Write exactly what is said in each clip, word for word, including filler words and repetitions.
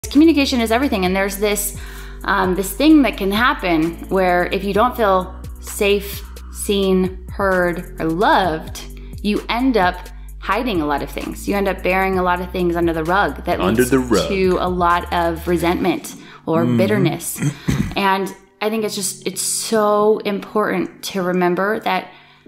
Communication is everything, and there's this um, this thing that can happen where if you don't feel safe, seen, heard, or loved, you end up hiding a lot of things. You end up bearing a lot of things under the rug that under leads the rug. to a lot of resentment or mm. bitterness. And I think it's just, it's so important to remember that,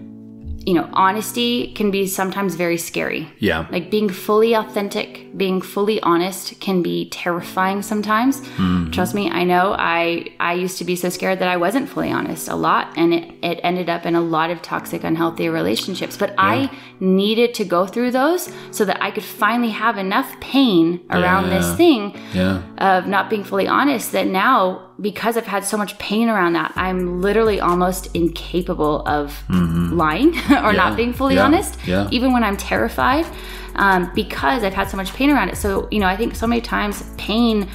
you know, honesty can be sometimes very scary. Yeah. Like being fully authentic, being fully honest can be terrifying sometimes. Mm-hmm. Trust me, I know. I I used to be so scared that I wasn't fully honest a lot. And it, it ended up in a lot of toxic, unhealthy relationships. But yeah. I needed to go through those so that I could finally have enough pain around yeah. this thing yeah. of not being fully honest that now, because I've had so much pain around that, I'm literally almost incapable of mm-hmm. lying or yeah. not being fully yeah. honest, yeah. even when I'm terrified, um, because I've had so much pain around it. So, you know, I think so many times pain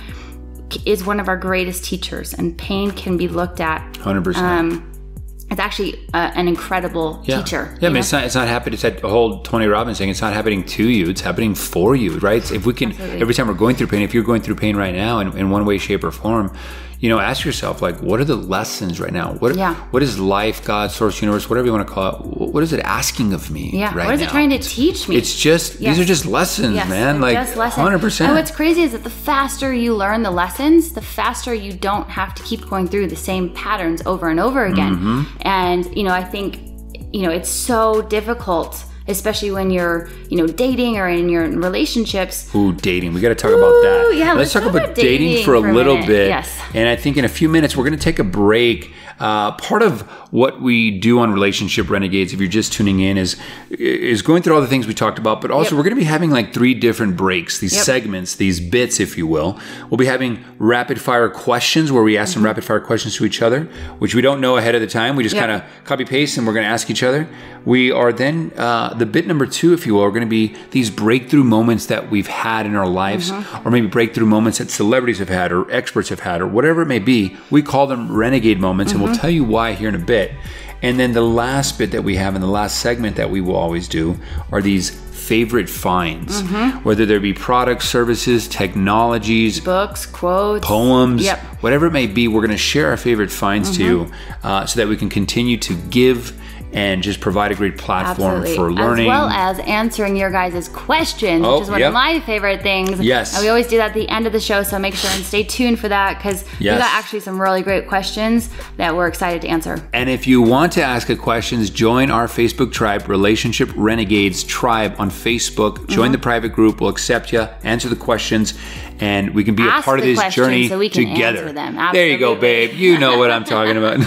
is one of our greatest teachers, and pain can be looked at. one hundred percent. Um, it's actually uh, an incredible yeah. teacher. Yeah, I mean, it's not, it's not happening. It's that whole Tony Robbins thing. It's not happening to you. It's happening for you, right? If we can, Absolutely. Every time we're going through pain, if you're going through pain right now in, in one way, shape, or form, you know, ask yourself, like, what are the lessons right now? What yeah. what is life, God, source, universe, whatever you want to call it? What is it asking of me? Yeah. Right what is now? it trying to teach me? It's just, yes. these are just lessons, yes, man. Like, just lessons. one hundred percent. And what's crazy is that the faster you learn the lessons, the faster you don't have to keep going through the same patterns over and over again. Mm-hmm. And, you know, I think, you know, it's so difficult, especially when you're, you know, dating or in your relationships. Ooh, dating. We got to talk Ooh, about that. Yeah, let's, let's talk, talk about, about dating, dating for a for little a bit. Yes. And I think in a few minutes, we're going to take a break. Uh, part of what we do on Relationship Renegades, if you're just tuning in, is is going through all the things we talked about, but also yep. we're going to be having like three different breaks, these yep. segments, these bits, if you will. We'll be having rapid fire questions where we ask mm-hmm. some rapid fire questions to each other, which we don't know ahead of the time. We just yep. kind of copy paste and we're going to ask each other. We are then, uh, the bit number two, if you will, are going to be these breakthrough moments that we've had in our lives, mm-hmm. or maybe breakthrough moments that celebrities have had or experts have had or whatever it may be. We call them renegade moments, mm-hmm. and we'll tell you why here in a bit. And then the last bit that we have in the last segment that we will always do are these favorite finds, mm-hmm. whether there be products, services, technologies, books, quotes, poems, yep. whatever it may be. We're going to share our favorite finds mm-hmm. to you uh, so that we can continue to give and just provide a great platform Absolutely. for learning. As well as answering your guys' questions, oh, which is one yep. of my favorite things. Yes. And we always do that at the end of the show, so make sure and stay tuned for that, because yes. we got actually some really great questions that we're excited to answer. And if you want to ask a questions, join our Facebook tribe, Relationship Renegades Tribe on Facebook. Join mm-hmm. the private group. We'll accept you, answer the questions, and we can be Ask a part of this journey so we can together. Answer them. There you go, babe. You know what I'm talking about.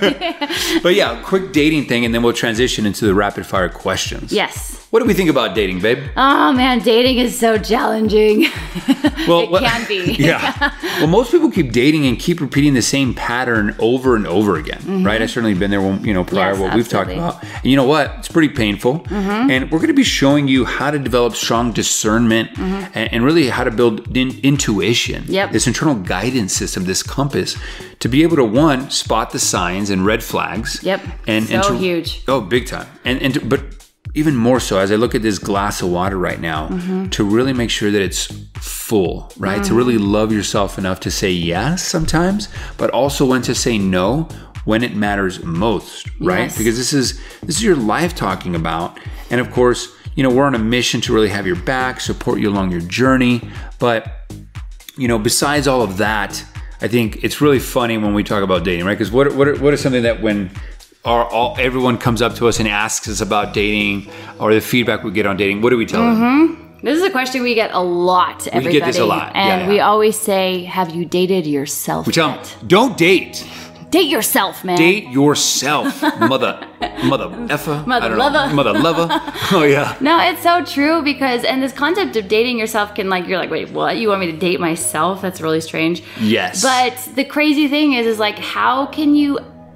But yeah, quick dating thing, and then we'll transition into the rapid fire questions. Yes. What do we think about dating, babe? Oh man, dating is so challenging. Well, it what, can be. Yeah. Well, most people keep dating and keep repeating the same pattern over and over again, mm-hmm. right? I've certainly been there, when, you know, prior yes, what absolutely. we've talked about. And you know what? It's pretty painful. Mm-hmm. And we're going to be showing you how to develop strong discernment mm-hmm. and, and really how to build in, intuition. Yep. This internal guidance system, this compass, to be able to, one, spot the signs and red flags. Yep. And, so and to, huge. Oh, big time. And and to, but even more so, as I look at this glass of water right now, mm-hmm. to really make sure that it's full, right? Mm-hmm. To really love yourself enough to say yes sometimes, but also when to say no when it matters most, right? Yes. Because this is this is your life talking about. And of course, you know, we're on a mission to really have your back, support you along your journey. But, you know, besides all of that, I think it's really funny when we talk about dating, right? Because what what what is something that when Our, all, everyone comes up to us and asks us about dating, or the feedback we get on dating, what do we tell mm-hmm. them? This is a question we get a lot, everybody. We get this a lot. And yeah, yeah. we always say, have you dated yourself We tell yet? them, don't date. Date yourself, man. Date yourself, mother, mother effer, mother I don't lover, know, mother lover. Oh yeah. No, it's so true, because and this concept of dating yourself can, like, you're like, wait, what? You want me to date myself? That's really strange. Yes. But the crazy thing is, is like, how can you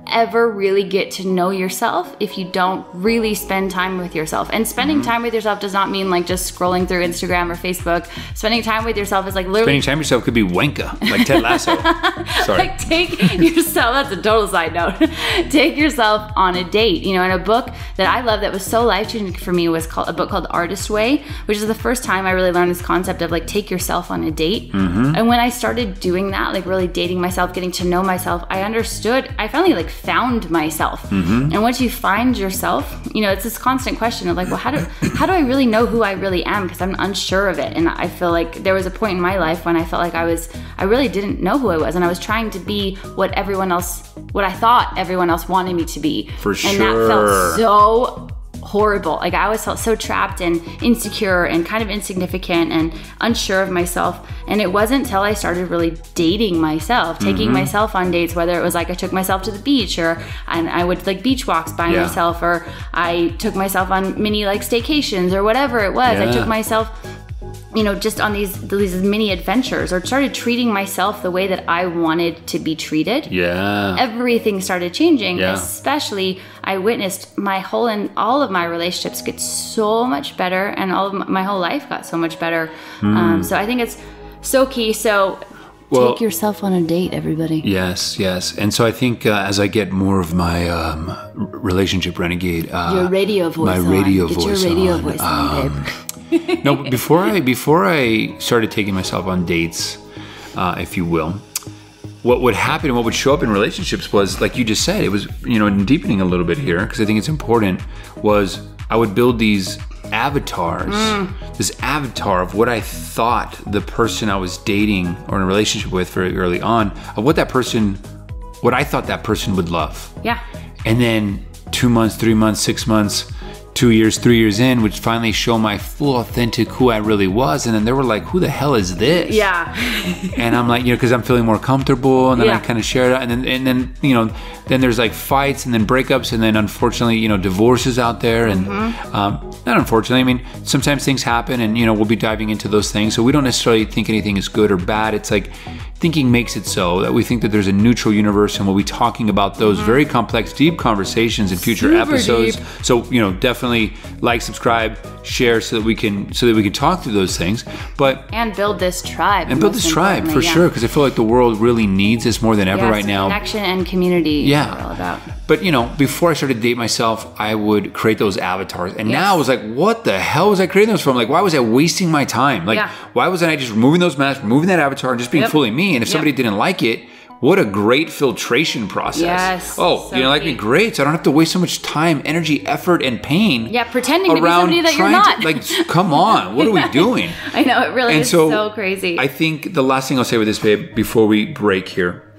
ever really get to know yourself if you don't really spend time with yourself. And spending mm-hmm. time with yourself does not mean like just scrolling through Instagram or Facebook. Spending time with yourself is like literally... Spending time with yourself could be wanka, like Ted Lasso. Sorry. Like take yourself, that's a total side note. Take yourself on a date. You know, and a book that I love that was so life-changing for me was called a book called Artist Way, which is the first time I really learned this concept of like take yourself on a date. Mm-hmm. And when I started doing that, like really dating myself, getting to know myself, I understood, I finally like found myself. Mm-hmm. And once you find yourself, you know, it's this constant question of like, well, how do how do I really know who I really am? Because I'm unsure of it. And I feel like there was a point in my life when I felt like I was, I really didn't know who I was. And I was trying to be what everyone else, what I thought everyone else wanted me to be. For sure. And that felt so horrible. Like I always felt so trapped and insecure and kind of insignificant and unsure of myself. And it wasn't until I started really dating myself, taking mm-hmm. myself on dates, whether it was like I took myself to the beach or and I would like beach walks by yeah. myself, or I took myself on mini like staycations or whatever it was. Yeah. I took myself, you know, just on these these mini adventures, or started treating myself the way that I wanted to be treated. Yeah. Everything started changing. Yeah. Especially, I witnessed my whole and all of my relationships get so much better, and all of my, my whole life got so much better. Mm. Um, so I think it's so key. So well, take yourself on a date, everybody. Yes, yes. And so I think uh, as I get more of my um, relationship renegade, uh, your radio voice, my on. radio get voice, your radio on, voice on, um, babe. No, before I before I started taking myself on dates, uh, if you will, what would happen and what would show up in relationships was, like you just said, it was, you know, deepening a little bit here, because I think it's important, was I would build these avatars, mm. this avatar of what I thought the person I was dating or in a relationship with very early on, of what that person, what I thought that person would love. Yeah. And then two months, three months, six months, two years, three years in, would finally show my full authentic who I really was. And then they were like, who the hell is this? Yeah. And I'm like, you know, because I'm feeling more comfortable, and then yeah. I kind of share it. And then, and then, you know, then there's like fights and then breakups, and then unfortunately, you know, divorces out there. And mm-hmm. um, not unfortunately, I mean, sometimes things happen, and, you know, we'll be diving into those things. So we don't necessarily think anything is good or bad. It's like thinking makes it so that we think that there's a neutral universe, and we'll be talking about those mm-hmm. very complex, deep conversations in future Super episodes. Deep. So, you know, definitely like, subscribe, share, so that we can so that we can talk through those things. But and build this tribe. And build this tribe for yeah. sure, because I feel like the world really needs this more than ever yes, right now. Connection and community. Yeah. Is what we're all about. But, you know, before I started to date myself, I would create those avatars. And yes. now I was like, what the hell was I creating those from? Like, why was I wasting my time? Like, yeah. why wasn't I just removing those masks, removing that avatar, and just being yep. fully me? And if yep. somebody didn't like it, what a great filtration process. Yes. Oh, so you know, like me, great. So I don't have to waste so much time, energy, effort, and pain. Yeah, pretending to be somebody that you're not. To, like, come on, what are we doing? I know, it really and is so, so crazy. I think the last thing I'll say with this, babe, before we break here,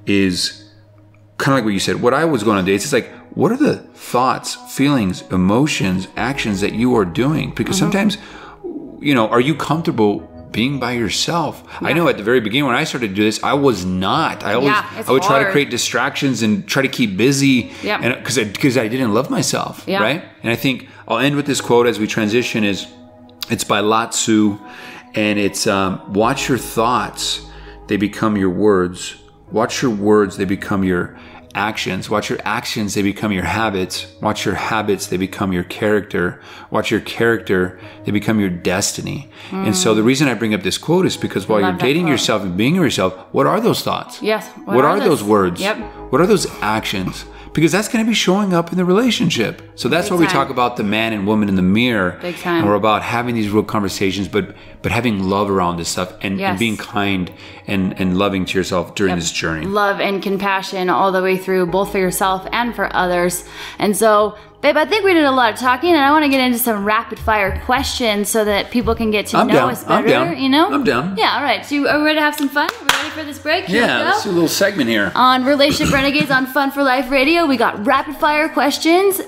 is kind of like what you said. What I was going on dates is like, what are the thoughts, feelings, emotions, actions that you are doing? Because mm-hmm. sometimes, you know, are you comfortable being by yourself? Yeah. I know at the very beginning when I started to do this, I was not. I always, yeah, I would hard. try to create distractions and try to keep busy, yep. and because I, because I didn't love myself, yeah. right? And I think I'll end with this quote as we transition. Is it's by Lao Tzu, and it's um, watch your thoughts, they become your words. Watch your words, they become your actions. Watch your actions, they become your habits. Watch your habits, they become your character. Watch your character, they become your destiny. Mm. And so the reason I bring up this quote is because while you're dating yourself and being yourself, what are those thoughts? Yes. What, what are, are those words? Yep. What are those actions? Because that's going to be showing up in the relationship. So that's why we talk about the man and woman in the mirror. Big time. And we're about having these real conversations, but but having love around this stuff, and, yes. and being kind and, and loving to yourself during yep. this journey. Love and compassion all the way through, both for yourself and for others. And so, babe, I think we did a lot of talking, and I want to get into some rapid fire questions so that people can get to I'm know down. us better. I'm down. You know? I'm down. Yeah, all right. So are we ready to have some fun? Are we ready for this break? Here yeah, let's do a little segment here. On Relationship Renegades on Fun for Life Radio, we got rapid fire questions.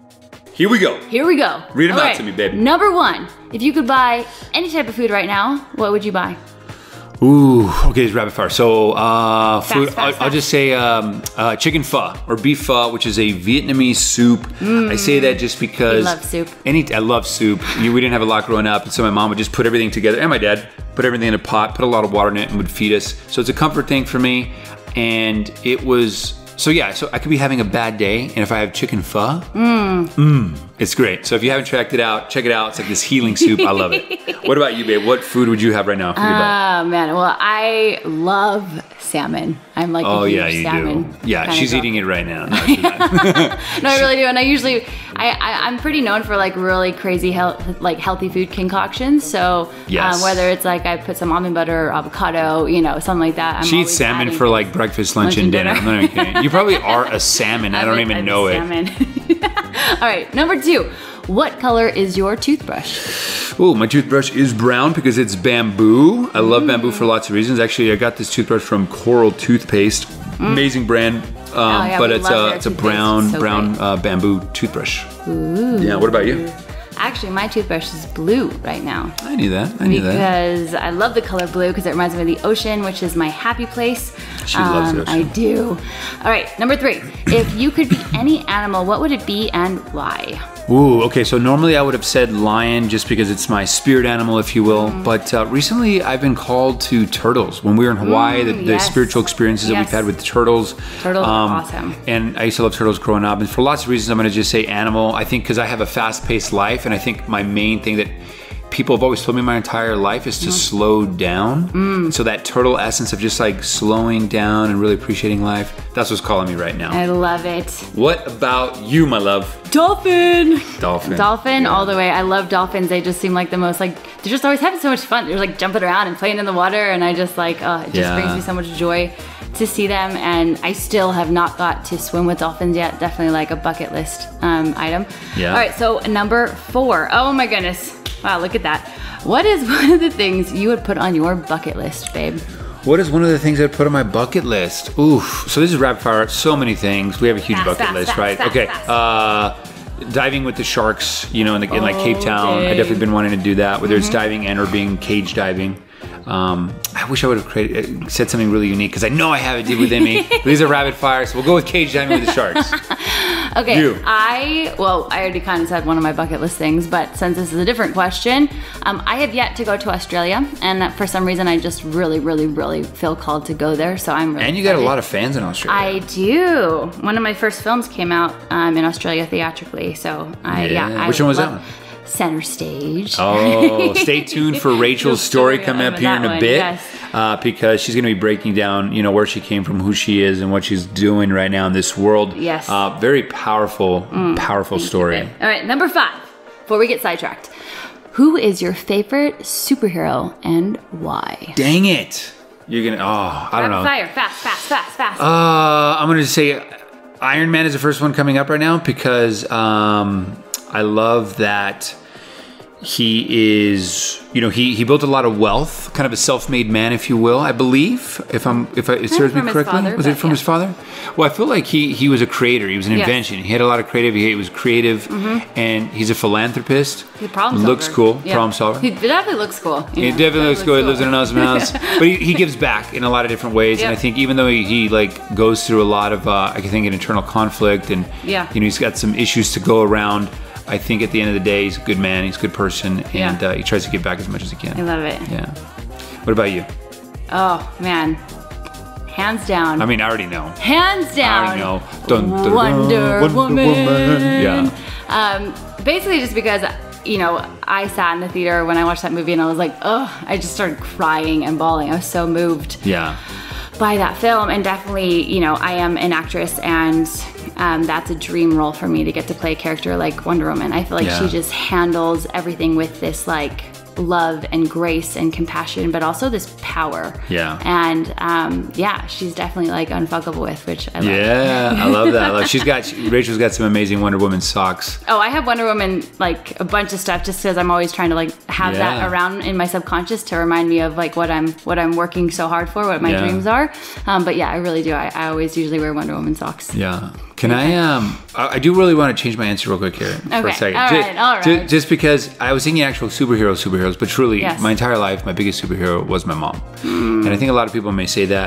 Here we go. Here we go. Read them all out right. to me, baby. Number one, if you could buy any type of food right now, what would you buy? Ooh, okay, it's rapid fire. So, uh, fast, food, fast, I'll, fast. I'll just say um, uh, chicken pho or beef pho, which is a Vietnamese soup. Mm. I say that just because I love soup. Any, I love soup. You, we didn't have a lot growing up, and so my mom would just put everything together, and my dad put everything in a pot, put a lot of water in it, and would feed us. So it's a comfort thing for me, and it was So yeah, so I could be having a bad day, and if I have chicken pho, mm. Mm, it's great. So if you haven't checked it out, check it out. It's like this healing soup. I love it. What about you, babe? What food would you have right now? For your Oh man, well I love salmon. I'm like oh a huge yeah, you salmon do. Yeah, she's girl. eating it right now. No, she's not. No, I really do, and I usually, I, I I'm pretty known for like really crazy health, like healthy food concoctions. So Yes. um, whether it's like I put some almond butter or avocado, you know, something like that. I'm She eats always salmon adding for like breakfast, lunch, lunch and and dinner. dinner. I'm not even kidding. You probably are a salmon. I don't I'm a- even I'm a know it. salmon. All right, number two. What color is your toothbrush? Oh, my toothbrush is brown because it's bamboo. I love bamboo for lots of reasons. Actually, I got this toothbrush from Coral Toothpaste. Amazing brand. Um, Oh, yeah, but we it's love a their it's a toothpaste. brown It's so brown great. uh, bamboo toothbrush. Ooh. Yeah. What about you? Actually, my toothbrush is blue right now. I knew that. I knew that. Because I love the color blue because it reminds me of the ocean, which is my happy place. She loves the Um, I ocean. do. All right, number three. If you could be any animal, what would it be and why? Ooh, okay. So normally I would have said lion just because it's my spirit animal, if you will. Mm. But uh, recently I've been called to turtles. When we were in Hawaii, the, the yes. spiritual experiences that Yes. we've had with the turtles. Turtles are awesome. And I used to love turtles growing up. And for lots of reasons, I'm going to just say animal. I think because I have a fast-paced life, and I think my main thing that people have always told me my entire life is to Mm. slow down. So that turtle essence of just like slowing down and really appreciating life, that's what's calling me right now. I love it. What about you, my love? Dolphin. Dolphin. Dolphin all the way. I love dolphins. They just seem like the most like they're just always having so much fun. They're like jumping around and playing in the water, and I just like uh, it just Yeah. brings me so much joy to see them. And I still have not got to swim with dolphins yet. Definitely like a bucket list um, item. Yeah. All right, so number four. Oh my goodness! Wow, look at that. What is one of the things you would put on your bucket list, babe? What is one of the things I'd put on my bucket list? Oof. So this is rapid fire. So many things. We have a huge Fast, bucket fast, list, fast, right? fast, okay. fast. Uh, diving with the sharks, you know, in, the, in like Cape Town. I definitely been wanting to do that, whether Mm-hmm. it's diving and or being cage diving. Um, I wish I would have created, uh, said something really unique because I know I have it deep within me. These are rapid fire, so we'll go with cage diving with the sharks. Okay, You. I, well, I already kind of said one of my bucket list things, but since this is a different question, um, I have yet to go to Australia, and for some reason I just really, really, really feel called to go there, so I'm really And you got a excited. lot of fans in Australia. I do. One of my first films came out um, in Australia theatrically, so I, yeah. Yeah. I Which one was that love- one? Center Stage. Oh, stay tuned for Rachel's story coming up here in a That one, bit, yes. uh, because she's going to be breaking down, you know, where she came from, who she is, and what she's doing right now in this world. Yes. Uh, very powerful, powerful story. All right, number five, before we get sidetracked. Who is your favorite superhero and why? Dang it! You're gonna. Oh, I don't know. Rapid fire, fast, fast, fast, fast. Uh, I'm gonna just say Iron Man is the first one coming up right now because um, I love that he is, you know, he, he built a lot of wealth, kind of a self-made man, if you will, I believe, if I'm if I, it serves me from his correctly. father, was it but from yeah. his father? Well, I feel like he he was a creator. He was an Yes. invention. He had a lot of creative. He was creative, and he's a philanthropist. He's a problem Looks solver. cool. Yeah. Problem solver. He definitely looks cool. you He know, definitely looks good. He lives in an cool. awesome house, but he, he gives back in a lot of different ways. And I Yep. think even though he, he like goes through a lot of, uh, I think, an internal conflict, and Yeah. you know, he's got some issues to go around. I think at the end of the day, he's a good man. He's a good person, Yeah. and uh, he tries to give back as much as he I can. love it. Yeah. What about you? Oh man, hands down. I mean, I already know. hands down. I already know. Dun, dun, dun, Wonder, Wonder Woman. Woman. Yeah. Um, basically, just because you know, I sat in the theater when I watched that movie, and I was like, oh, I just started crying and bawling. I was so moved Yeah. by that film, and definitely, you know, I am an actress, and um, that's a dream role for me to get to play a character like Wonder Woman. I feel like Yeah. she just handles everything with this like love and grace and compassion, but also this power. Yeah. And um, yeah, she's definitely like unfuckable with, which I love. Yeah, I love that. I love, she's got she, Rachel's got some amazing Wonder Woman socks. Oh, I have Wonder Woman, like a bunch of stuff, just because I'm always trying to like have Yeah. that around in my subconscious to remind me of like what I'm what I'm working so hard for, what my Yeah. dreams are. Um, but yeah, I really do. I, I always usually wear Wonder Woman socks. Yeah. Can I, um, I, I do really want to change my answer real quick here for a Okay. second. All Ju- right, all ju- right. Just because I was thinking actual superhero superheroes, but truly Yes. my entire life, my biggest superhero was my mom. And I think a lot of people may say that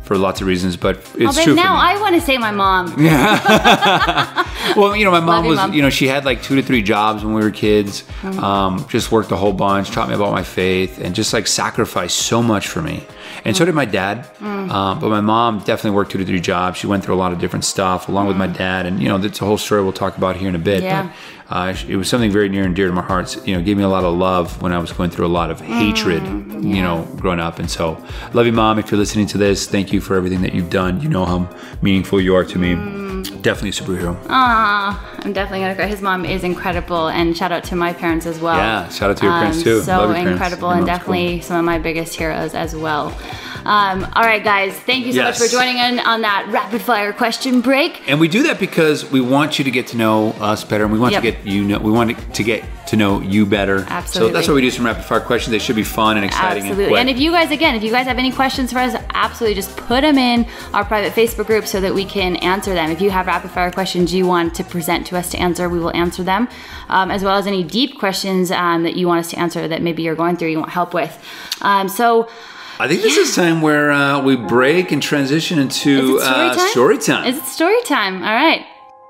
for lots of reasons, but it's oh, babe, true. Now for me. I want to say my mom. Well, you know, my mom you, was, Mom. you know, she had like two to three jobs when we were kids. Mm-hmm. Um, just worked a whole bunch, taught me about my faith, and just like sacrificed so much for me. And mm. so did my dad. Mm. Um, but my mom definitely worked two to three jobs. She went through a lot of different stuff along mm. with my dad. And, you know, that's a whole story we'll talk about here in a bit. Yeah. But uh, it was something very near and dear to my heart. You know, gave me a lot of love when I was going through a lot of mm. hatred, yeah. you know, growing up. And so, love you, Mom. If you're listening to this, thank you for everything that you've done. You know how meaningful you are to me. Mm. Definitely a superhero. Ah, I'm definitely gonna cry. His mom is incredible, and shout out to my parents as well. Yeah, shout out to your um, parents too. So Love your incredible, parents. and definitely cool. Some of my biggest heroes as well. Um, all right, guys, thank you so yes. much for joining in on that rapid fire question break. And we do that because we want you to get to know us better, and we want yep. to get you know we want to get to know you better. Absolutely. So that's why we do some rapid fire questions. They should be fun and exciting. Absolutely. And, and if you guys, again, if you guys have any questions for us, absolutely just put them in our private Facebook group so that we can answer them. If you have rapid fire questions you want to present to us to answer, we will answer them, um, as well as any deep questions um, that you want us to answer that maybe you're going through, you want help with. Um, so. I think this yeah. is time where uh, we break and transition into Is it story, uh, time? story time. Is it story time? All right.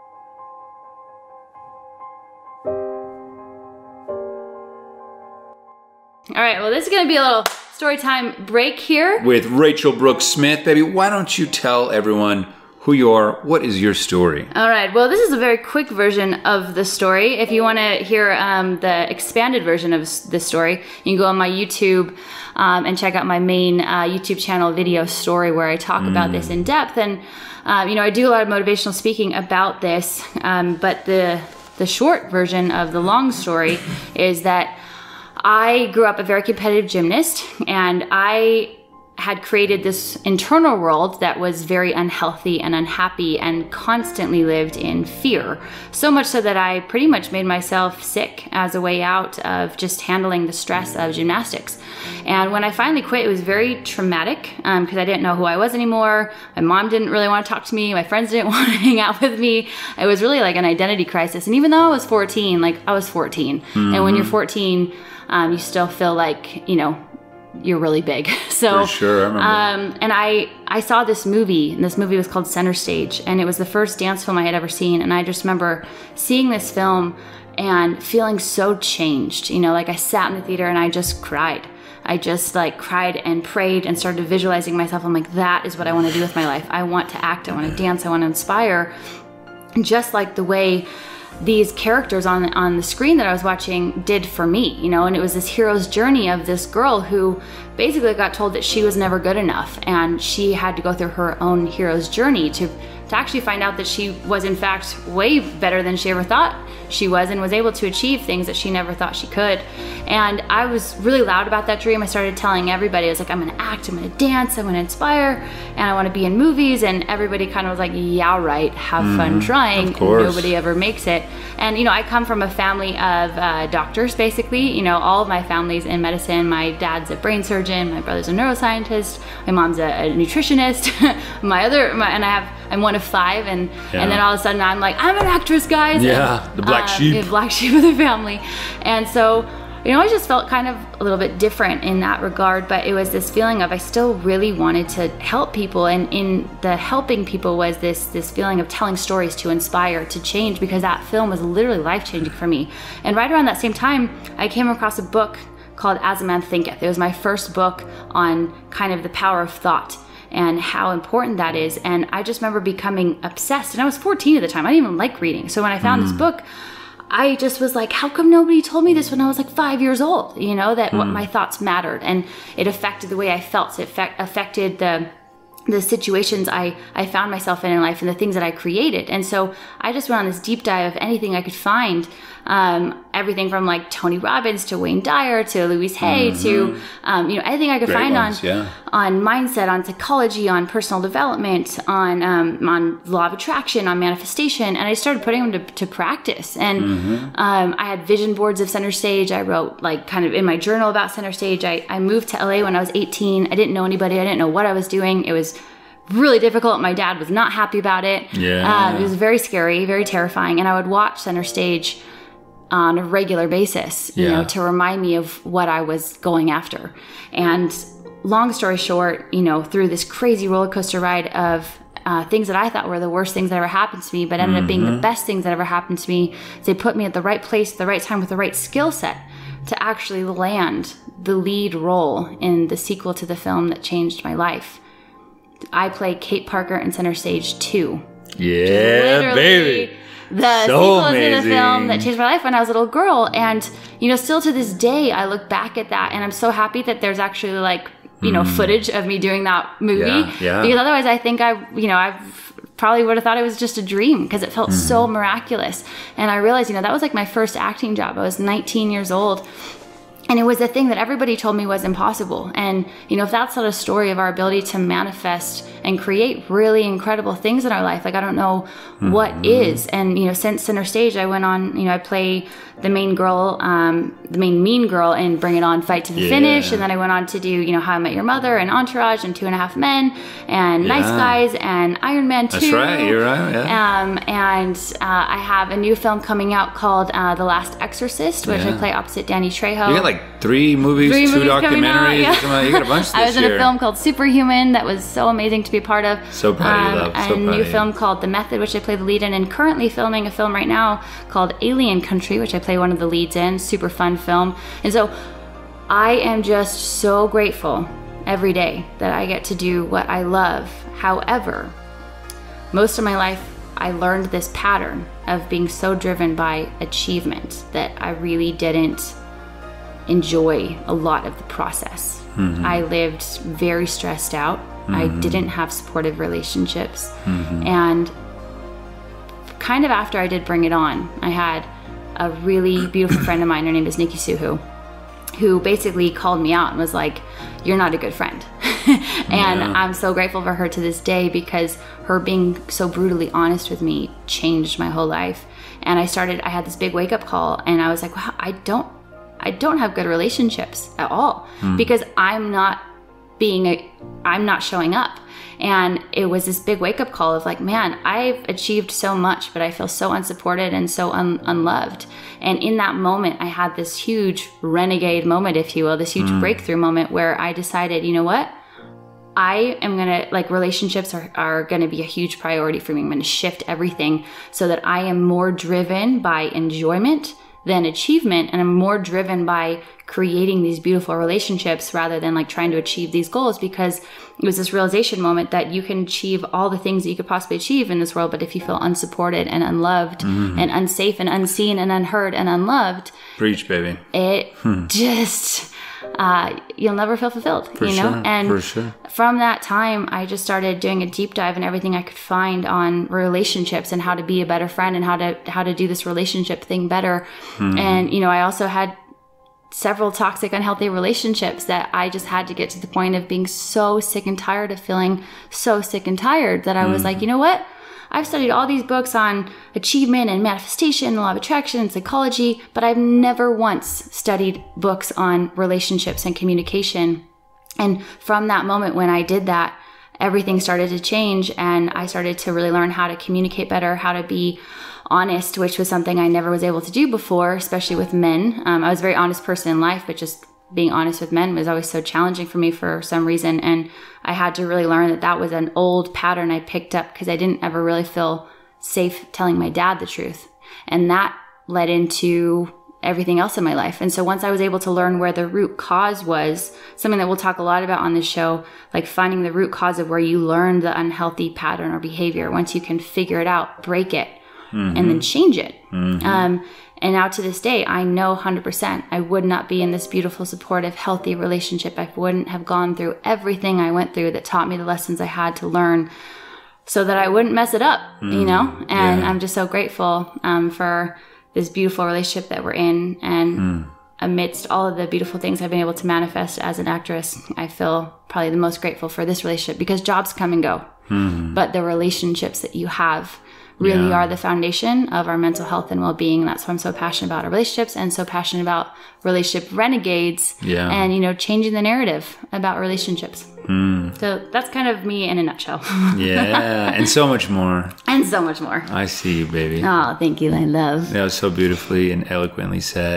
All right, well, this is going to be a little story time break here. With Rachel Brooks Smith. Baby, why don't you tell everyone who you are? What is your story? All right, well, this is a very quick version of the story. If you want to hear um, the expanded version of this story, you can go on my YouTube um, and check out my main uh, YouTube channel video story where I talk mm. about this in depth. And, uh, you know, I do a lot of motivational speaking about this, um, but the, the short version of the long story is that I grew up a very competitive gymnast, and I had created this internal world that was very unhealthy and unhappy and constantly lived in fear. So much so that I pretty much made myself sick as a way out of just handling the stress of gymnastics. And when I finally quit, it was very traumatic um, because I didn't know who I was anymore. My mom didn't really want to talk to me. My friends didn't want to hang out with me. It was really like an identity crisis. And even though I was fourteen, like I was fourteen. Mm-hmm. And when you're fourteen, um, you still feel like, you know, you're really big. So, For sure, I remember. Um, and I, I saw this movie, and this movie was called Center Stage, and it was the first dance film I had ever seen. And I just remember seeing this film and feeling so changed. You know, like I sat in the theater and I just cried. I just like cried and prayed and started visualizing myself. I'm like, that is what I want to do with my life. I want to act. I want to dance. I want to inspire. Just like the way these characters on on the screen that I was watching did for me, you know, and it was this hero's journey of this girl who basically got told that she was never good enough, and she had to go through her own hero's journey to to actually find out that she was in fact way better than she ever thought she was, and was able to achieve things that she never thought she could. And I was really loud about that dream. I started telling everybody, I was like, I'm gonna act, I'm gonna dance, I'm gonna inspire, and I wanna be in movies. And everybody kind of was like, yeah, right, have mm, fun trying. Of course. Nobody ever makes it. And you know, I come from a family of uh, doctors, basically. You know, all of my family's in medicine. My dad's a brain surgeon, my brother's a neuroscientist, my mom's a, a nutritionist, my other, my, and I have, I'm one of five, and yeah. and then all of a sudden I'm like, I'm an actress, guys. Yeah, and, the black uh, sheep. The black sheep of the family. And so, you know, I just felt kind of a little bit different in that regard, but it was this feeling of I still really wanted to help people, and in the helping people was this this feeling of telling stories to inspire, to change, because that film was literally life-changing for me. And right around that same time, I came across a book called As a Man Thinketh. It was my first book on kind of the power of thought and how important that is. And I just remember becoming obsessed, and I was fourteen at the time. I didn't even like reading. So when I found mm. this book, I just was like, how come nobody told me this when I was like five years old? You know, that mm. what my thoughts mattered, and it affected the way I felt. It fe- affected the the situations I, I found myself in in life and the things that I created. And so I just went on this deep dive of anything I could find, um, everything from like Tony Robbins to Wayne Dyer to Louise Hay mm-hmm. to, um, you know, anything I could Great find ones, on, yeah. on mindset, on psychology, on personal development, on, um, on law of attraction, on manifestation. And I started putting them to, to practice. And, mm-hmm. um, I had vision boards of Center Stage. I wrote like kind of in my journal about Center Stage. I, I moved to L A when I was eighteen. I didn't know anybody. I didn't know what I was doing. It was really difficult. My dad was not happy about it. Yeah. Uh, it was very scary, very terrifying. And I would watch Center Stage on a regular basis, you yeah. know, to remind me of what I was going after. And long story short, you know, through this crazy roller coaster ride of uh, things that I thought were the worst things that ever happened to me, but ended mm-hmm. up being the best things that ever happened to me. They put me at the right place at the right time with the right skill set to actually land the lead role in the sequel to the film that changed my life. I play Kate Parker in Center Stage two. Yeah, baby. The so sequel amazing. to the film that changed my life when I was a little girl. And, you know, still to this day, I look back at that and I'm so happy that there's actually like, you know, mm. footage of me doing that movie. Yeah, yeah. Because otherwise I think I, you know, I probably would have thought it was just a dream because it felt mm. so miraculous. And I realized, you know, that was like my first acting job. I was nineteen years old. And it was a thing that everybody told me was impossible. And, you know, if that's not a story of our ability to manifest and create really incredible things in our life, like, I don't know mm-hmm. what is. And, you know, since Center Stage, I went on, you know, I play the main girl, um, the main mean girl in Bring It On, Fight to the yeah. Finish. And then I went on to do, you know, How I Met Your Mother and Entourage and Two and a Half Men and yeah. Nice Guys and Iron Man two. That's right, you're right, yeah. Um, and uh, I have a new film coming out called uh, The Last Exorcist, which yeah. I play opposite Danny Trejo. You got like three movies, three two movies documentaries. Out, yeah. You got a bunch this I was in year. a film called Superhuman that was so amazing to be a part of. So proud of you, um, love. So and proud a new of you. film called The Method, which I play the lead in, and currently filming a film right now called Alien Country, which I play one of the leads in. Super fun film. And so I am just so grateful every day that I get to do what I love. However, most of my life I learned this pattern of being so driven by achievement that I really didn't enjoy a lot of the process. Mm-hmm. I lived very stressed out. Mm-hmm. I didn't have supportive relationships. Mm-hmm. And kind of after I did Bring It On, I had a really beautiful friend of mine, her name is Nikki Suhu, who basically called me out and was like, you're not a good friend. And yeah. I'm so grateful for her to this day because her being so brutally honest with me changed my whole life. And I started, I had this big wake up call and I was like, wow, I don't, I don't have good relationships at all mm. because I'm not being a, I'm not showing up. And it was this big wake up call of like, man, I've achieved so much, but I feel so unsupported and so un- unloved. And in that moment, I had this huge renegade moment, if you will, this huge mm. breakthrough moment where I decided, you know what? I am going to, like, relationships are, are going to be a huge priority for me. I'm going to shift everything so that I am more driven by enjoyment than achievement. And I'm more driven by creating these beautiful relationships rather than like trying to achieve these goals, because it was this realization moment that you can achieve all the things that you could possibly achieve in this world. But if you feel unsupported and unloved mm. and unsafe and unseen and unheard and unloved, preach, baby, it hmm. just... Uh, you'll never feel fulfilled, for you know? Sure, and for sure. From that time, I just started doing a deep dive in everything I could find on relationships and how to be a better friend and how to, how to do this relationship thing better. Hmm. And, you know, I also had several toxic, unhealthy relationships that I just had to get to the point of being so sick and tired of feeling so sick and tired that I was hmm. like, you know what? I've studied all these books on achievement and manifestation and law of attraction and psychology, but I've never once studied books on relationships and communication. And from that moment when I did that, everything started to change and I started to really learn how to communicate better, how to be honest, which was something I never was able to do before, especially with men. Um, I was a very honest person in life, but just being honest with men was always so challenging for me for some reason. And I had to really learn that that was an old pattern I picked up because I didn't ever really feel safe telling my dad the truth. And that led into everything else in my life. And so once I was able to learn where the root cause was, something that we'll talk a lot about on this show, like finding the root cause of where you learned the unhealthy pattern or behavior, once you can figure it out, break it, mm-hmm. and then change it. Mm-hmm. Um, And now to this day, I know one hundred percent I would not be in this beautiful, supportive, healthy relationship. I wouldn't have gone through everything I went through that taught me the lessons I had to learn so that I wouldn't mess it up, mm, you know? And yeah. I'm just so grateful um, for this beautiful relationship that we're in. And mm. amidst all of the beautiful things I've been able to manifest as an actress, I feel probably the most grateful for this relationship because jobs come and go. Mm. But the relationships that you have really yeah. are the foundation of our mental health and well-being. And that's why I'm so passionate about our relationships and so passionate about relationship renegades yeah. and, you know, changing the narrative about relationships. Mm. So that's kind of me in a nutshell. Yeah. And so much more. And so much more. I see you, baby. Oh, thank you, my love. That was so beautifully and eloquently said.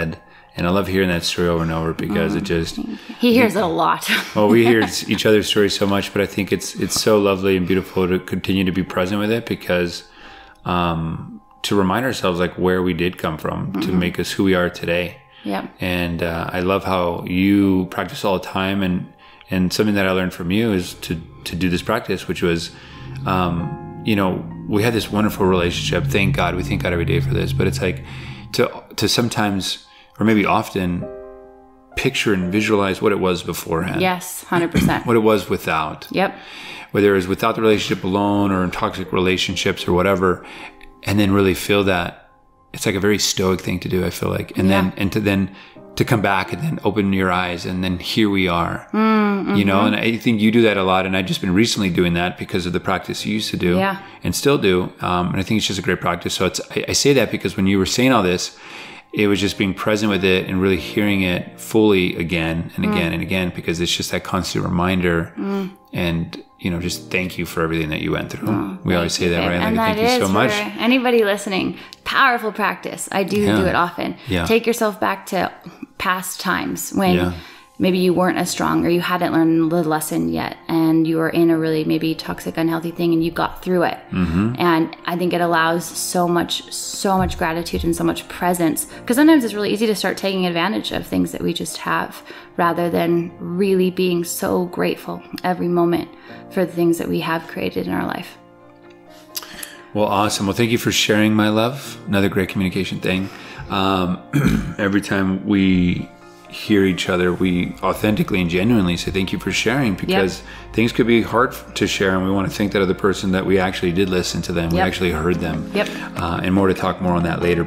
And I love hearing that story over and over because mm, it just... He hears it a lot. Well, we hear each other's stories so much, but I think it's it's so lovely and beautiful to continue to be present with it because um, to remind ourselves like where we did come from mm-hmm. to make us who we are today. Yeah. And uh, I love how you practice all the time. And, and something that I learned from you is to, to do this practice, which was, um, you know, we had this wonderful relationship. Thank God. We thank God every day for this. But it's like to to sometimes... or maybe often picture and visualize what it was beforehand. Yes, one hundred percent. What it was without. Yep. Whether it was without the relationship alone or in toxic relationships or whatever, and then really feel that. It's like a very stoic thing to do, I feel like. And yeah. then, and to then, to come back and then open your eyes and then here we are. Mm-hmm. You know, and I think you do that a lot. And I've just been recently doing that because of the practice you used to do yeah. and still do. Um, and I think it's just a great practice. So it's, I, I say that because when you were saying all this, it was just being present with it and really hearing it fully again and again mm. and again, because it's just that constant reminder. Mm. And, you know, just thank you for everything that you went through. Oh, we always say that, right? And like, that thank you so much. Anybody listening, powerful practice. I do yeah. do it often. Yeah. Take yourself back to past times when yeah. maybe you weren't as strong or you hadn't learned the lesson yet and you were in a really maybe toxic, unhealthy thing and you got through it. Mm-hmm. And I think it allows so much, so much gratitude and so much presence, because sometimes it's really easy to start taking advantage of things that we just have rather than really being so grateful every moment for the things that we have created in our life. Well, awesome. Well, thank you for sharing, my love. Another great communication thing. Um, every time we hear each other, we authentically and genuinely say thank you for sharing, because yep. things could be hard to share, and we want to thank that other person that we actually did listen to them. Yep. We actually heard them. Yep. Uh, and more to talk more on that later.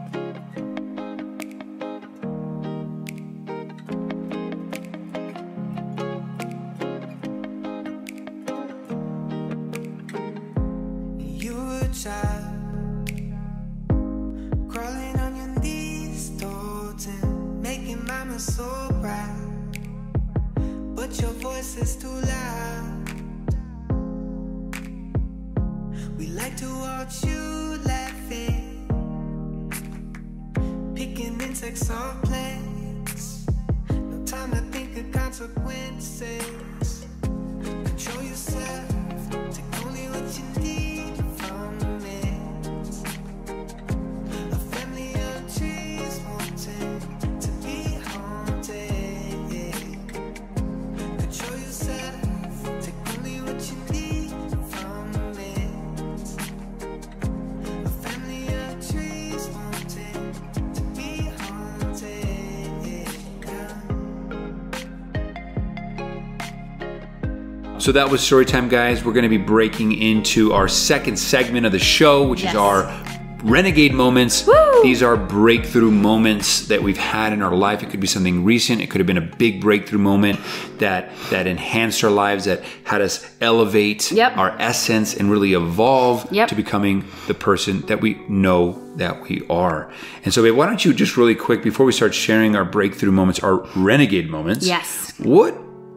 So that was Storytime, guys. We're going to be breaking into our second segment of the show, which yes. is our Renegade Moments. Woo! These are breakthrough moments that we've had in our life. It could be something recent. It could have been a big breakthrough moment that that enhanced our lives, that had us elevate yep. our essence and really evolve yep. to becoming the person that we know that we are. And so, babe, why don't you just really quick, before we start sharing our breakthrough moments, our renegade moments. Yes. What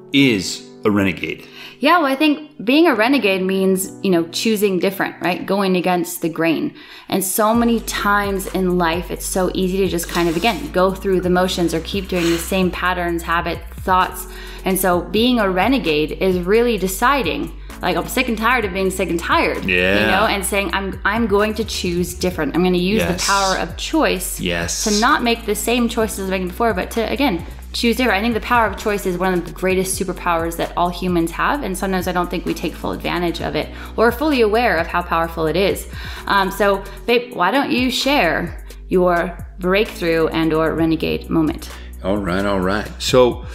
is a renegade? Yeah, well, I think being a renegade means, you know, choosing different, right? Going against the grain. And so many times in life, it's so easy to just kind of, again, go through the motions or keep doing the same patterns, habits, thoughts. And so being a renegade is really deciding, like, I'm sick and tired of being sick and tired, yeah. you know, and saying, I'm I'm going to choose different. I'm going to use yes. the power of choice yes. to not make the same choices I was making before, but to, again, choose different. I think the power of choice is one of the greatest superpowers that all humans have, and sometimes I don't think we take full advantage of it or are fully aware of how powerful it is. Um, so, babe, why don't you share your breakthrough and or renegade moment? All right, all right. So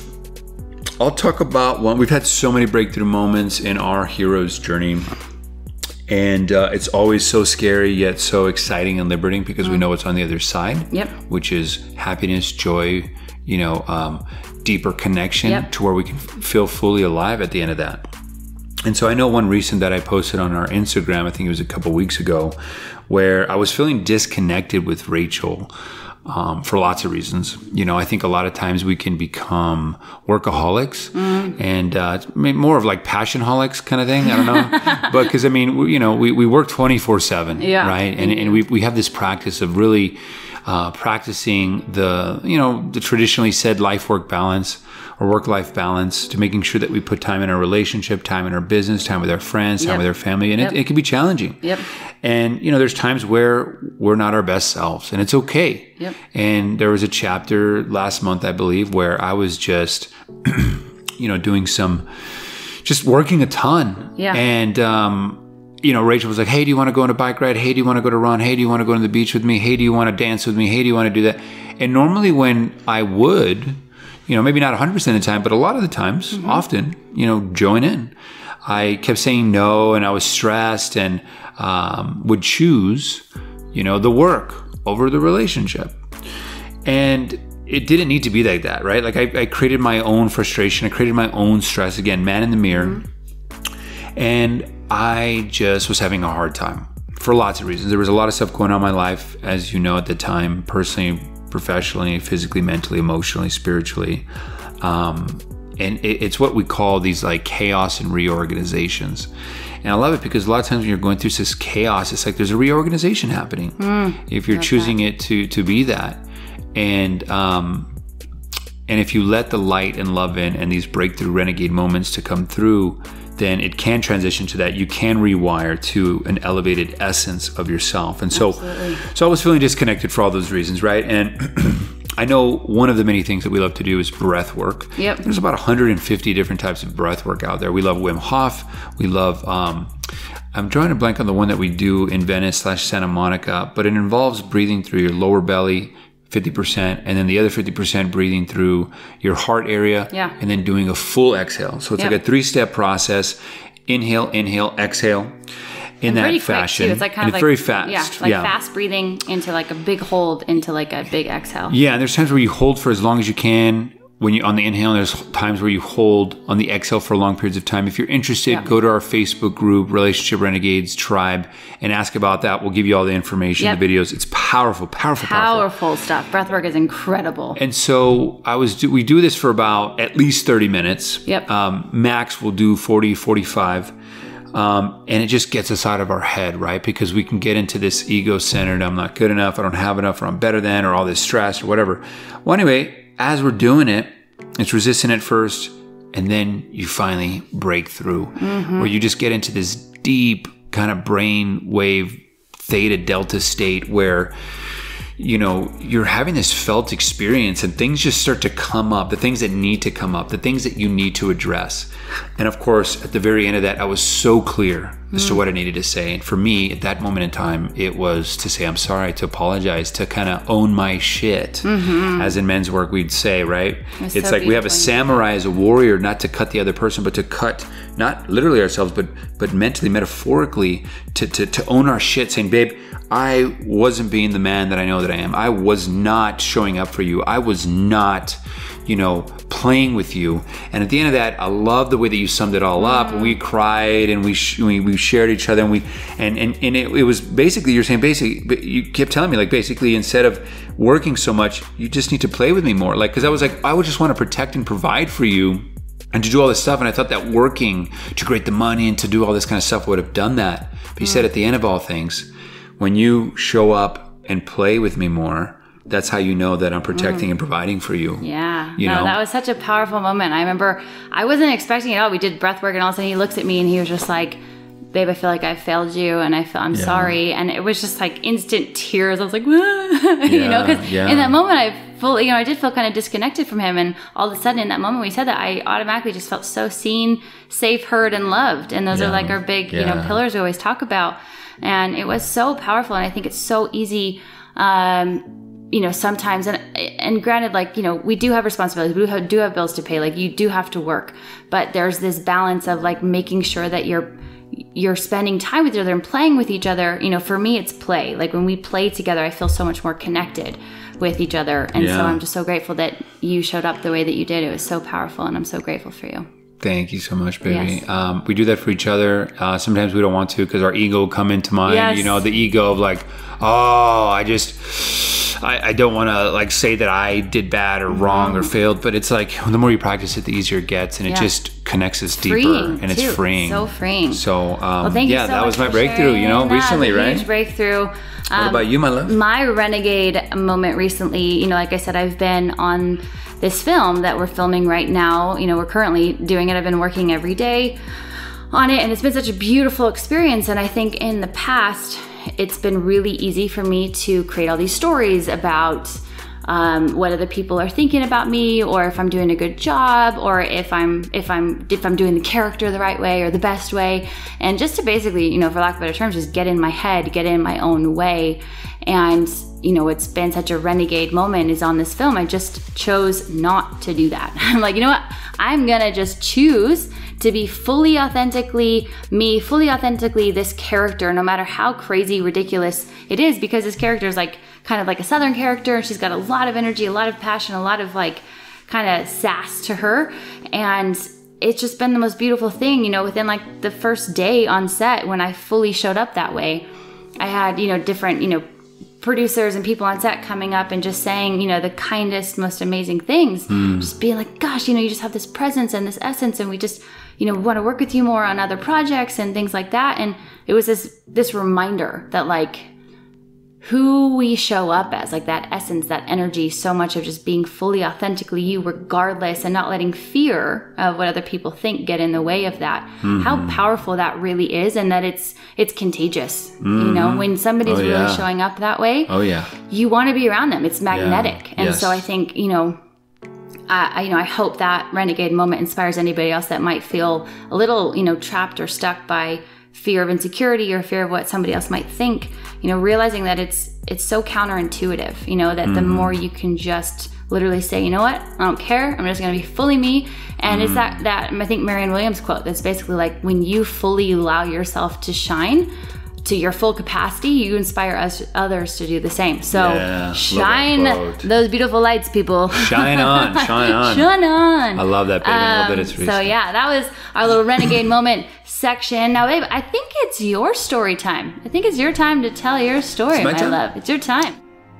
I'll talk about one. We've had so many breakthrough moments in our hero's journey, and uh, it's always so scary yet so exciting and liberating, because mm. we know what's on the other side, yep. which is happiness, joy, you know, um, deeper connection yep. to where we can f- feel fully alive at the end of that. And so I know one recent that I posted on our Instagram, I think it was a couple weeks ago, where I was feeling disconnected with Rachel um, for lots of reasons. You know, I think a lot of times we can become workaholics mm. and uh, more of like passionholics kind of thing. I don't know. But because, I mean, we, you know, we, we work twenty-four seven, yeah. right? And, and we, we have this practice of really uh, practicing the, you know, the traditionally said life-work balance or work-life balance, to making sure that we put time in our relationship, time in our business, time with our friends, time Yep. with our family. And Yep. it, it can be challenging. Yep. And, you know, there's times where we're not our best selves, and it's okay. Yep. And there was a chapter last month, I believe, where I was just, you know, doing some, just working a ton. Yeah. And, um, you know, Rachel was like, hey, do you want to go on a bike ride? Hey, do you want to go to run? Hey, do you want to go to the beach with me? Hey, do you want to dance with me? Hey, do you want to do that? And normally when I would, you know, maybe not one hundred percent of the time, but a lot of the times, mm-hmm. often, you know, join in. I kept saying no, and I was stressed, and um, would choose, you know, the work over the relationship. And it didn't need to be like that, right? Like I, I created my own frustration. I created my own stress. Again, man in the mirror. Mm-hmm. And I just was having a hard time for lots of reasons. There was a lot of stuff going on in my life, as you know, at the time, personally, professionally, physically, mentally, emotionally, spiritually. Um, and it, it's what we call these like chaos and reorganizations. And I love it because a lot of times when you're going through this chaos, it's like there's a reorganization happening. Mm, if you're choosing that. it to to be that. And um, and if you let the light and love in and these breakthrough renegade moments to come through, then it can transition to that. You can rewire to an elevated essence of yourself. And so, Absolutely. so I was feeling disconnected for all those reasons, right? And I know one of the many things that we love to do is breath work. Yep. There's about one hundred fifty different types of breath work out there. We love Wim Hof. We love, um, I'm drawing a blank on the one that we do in Venice slash Santa Monica, but it involves breathing through your lower belly, fifty percent, and then the other fifty percent breathing through your heart area, yeah. and then doing a full exhale. So it's yep. like a three-step process. Inhale, inhale, exhale in and that fashion. Too. It's like kind and of it's like, very fast. Yeah, like yeah. fast breathing into like a big hold into like a big exhale. Yeah, and there's times where you hold for as long as you can when you on the inhale, and there's times where you hold on the exhale for long periods of time. If you're interested, yeah. go to our Facebook group, Relationship Renegades Tribe, and ask about that. We'll give you all the information, yep. the videos. It's powerful, powerful, powerful, powerful stuff. Breathwork is incredible. And so I was, do, we do this for about at least thirty minutes. Yep. Um, max we'll do forty, forty-five. Um, and it just gets us out of our head, right? Because we can get into this ego-centered, I'm not good enough, I don't have enough, or I'm better than, or all this stress, or whatever. Well, anyway, as we're doing it, it's resistant at first, and then you finally break through, mm-hmm. where you just get into this deep kind of brain wave theta delta state where, you know, you're having this felt experience and things just start to come up, the things that need to come up, the things that you need to address. And of course, at the very end of that, I was so clear as mm. to what I needed to say. And for me, at that moment in time, it was to say, I'm sorry, to apologize, to kind of own my shit. Mm-hmm. As in men's work, we'd say, right? It's, it's so like we have a samurai as a warrior, not to cut the other person, but to cut, not literally ourselves, but but mentally, metaphorically, to, to, to own our shit, saying, babe, I wasn't being the man that I know that I am. I was not showing up for you. I was not, you know, playing with you. And at the end of that, I love the way that you summed it all up. And we cried and we sh- we, we shared each other, and we and and, and it, it was basically, you're saying basically, you kept telling me like basically instead of working so much, you just need to play with me more. Like, because I was like, I would just want to protect and provide for you and to do all this stuff. And I thought that working to create the money and to do all this kind of stuff would have done that. But you mm. said at the end of all things, when you show up and play with me more, that's how you know that I'm protecting mm. and providing for you. Yeah. You no, know? That was such a powerful moment. I remember I wasn't expecting it at all. We did breath work, and all of a sudden he looks at me and he was just like, babe, I feel like I failed you, and I feel I'm yeah. sorry. And it was just like instant tears. I was like, yeah, you know, because yeah. in that moment I fully, you know, I did feel kind of disconnected from him. And all of a sudden in that moment we said that, I automatically just felt so seen, safe, heard, and loved. And those yeah. are like our big, yeah. you know, pillars we always talk about. And it was so powerful. And I think it's so easy, um, you know, sometimes, and and granted, like, you know, we do have responsibilities, we have, do have bills to pay, like you do have to work, but there's this balance of like making sure that you're you're spending time with each other and playing with each other. You know, for me, it's play. Like when we play together, I feel so much more connected with each other. And yeah. so I'm just so grateful that you showed up the way that you did. It was so powerful, and I'm so grateful for you. Thank you so much, baby. Yes. Um, we do that for each other. Uh, sometimes we don't want to because our ego will come into mind. Yes. You know, the ego of like, oh, I just, I, I don't want to like say that I did bad or wrong mm-hmm. or failed, but it's like the more you practice it, the easier it gets, and yeah. it just connects us deeper, freeing, and it's too. freeing. So freeing. So, um, well, thank yeah, you so that much was my for breakthrough, you know, recently, that. right? Huge breakthrough. Um, what about you, my love? My renegade moment recently, you know, like I said, I've been on this film that we're filming right now. You know, we're currently doing it. I've been working every day on it, and it's been such a beautiful experience. And I think in the past, it's been really easy for me to create all these stories about um, what other people are thinking about me, or if I'm doing a good job, or if I'm if I'm if I'm doing the character the right way or the best way, and just to basically, you know, for lack of better terms, just get in my head, get in my own way. And you know, it's been such a renegade moment is on this film. I just chose not to do that. I'm like, you know what? I'm gonna just choose to be fully authentically me, fully authentically this character, no matter how crazy, ridiculous it is, because this character is like kind of like a Southern character, and she's got a lot of energy, a lot of passion, a lot of like kind of sass to her. And it's just been the most beautiful thing, you know, within like the first day on set when I fully showed up that way. I had, you know, different, you know, producers and people on set coming up and just saying, you know, the kindest, most amazing things. Mm. Just being like, gosh, you know, you just have this presence and this essence, and we just, you know, we want to work with you more on other projects and things like that. And it was this this reminder that like who we show up as, like that essence, that energy, so much of just being fully authentically you regardless, and not letting fear of what other people think get in the way of that. Mm-hmm. How powerful that really is, and that it's it's contagious. Mm-hmm. You know, when somebody's oh, yeah. really showing up that way, oh yeah, you want to be around them. It's magnetic. Yeah. And yes. so I think, you know, I, I you know I hope that renegade moment inspires anybody else that might feel a little, you know, trapped or stuck by fear of insecurity or fear of what somebody else might think, you know, realizing that it's it's so counterintuitive, you know, that mm-hmm. the more you can just literally say, you know what, I don't care, I'm just going to be fully me. And mm-hmm. it's that, that, I think Marianne Williams quote that's basically like, when you fully allow yourself to shine to your full capacity, you inspire us others to do the same. So yeah, shine those beautiful lights, people. Shine on, shine on. Shine on. I love that, baby. Um, I love that it's recent. So yeah, that was our little renegade moment section. Now, babe, I think it's your story time. I think it's your time to tell your story, my, my love. It's your time.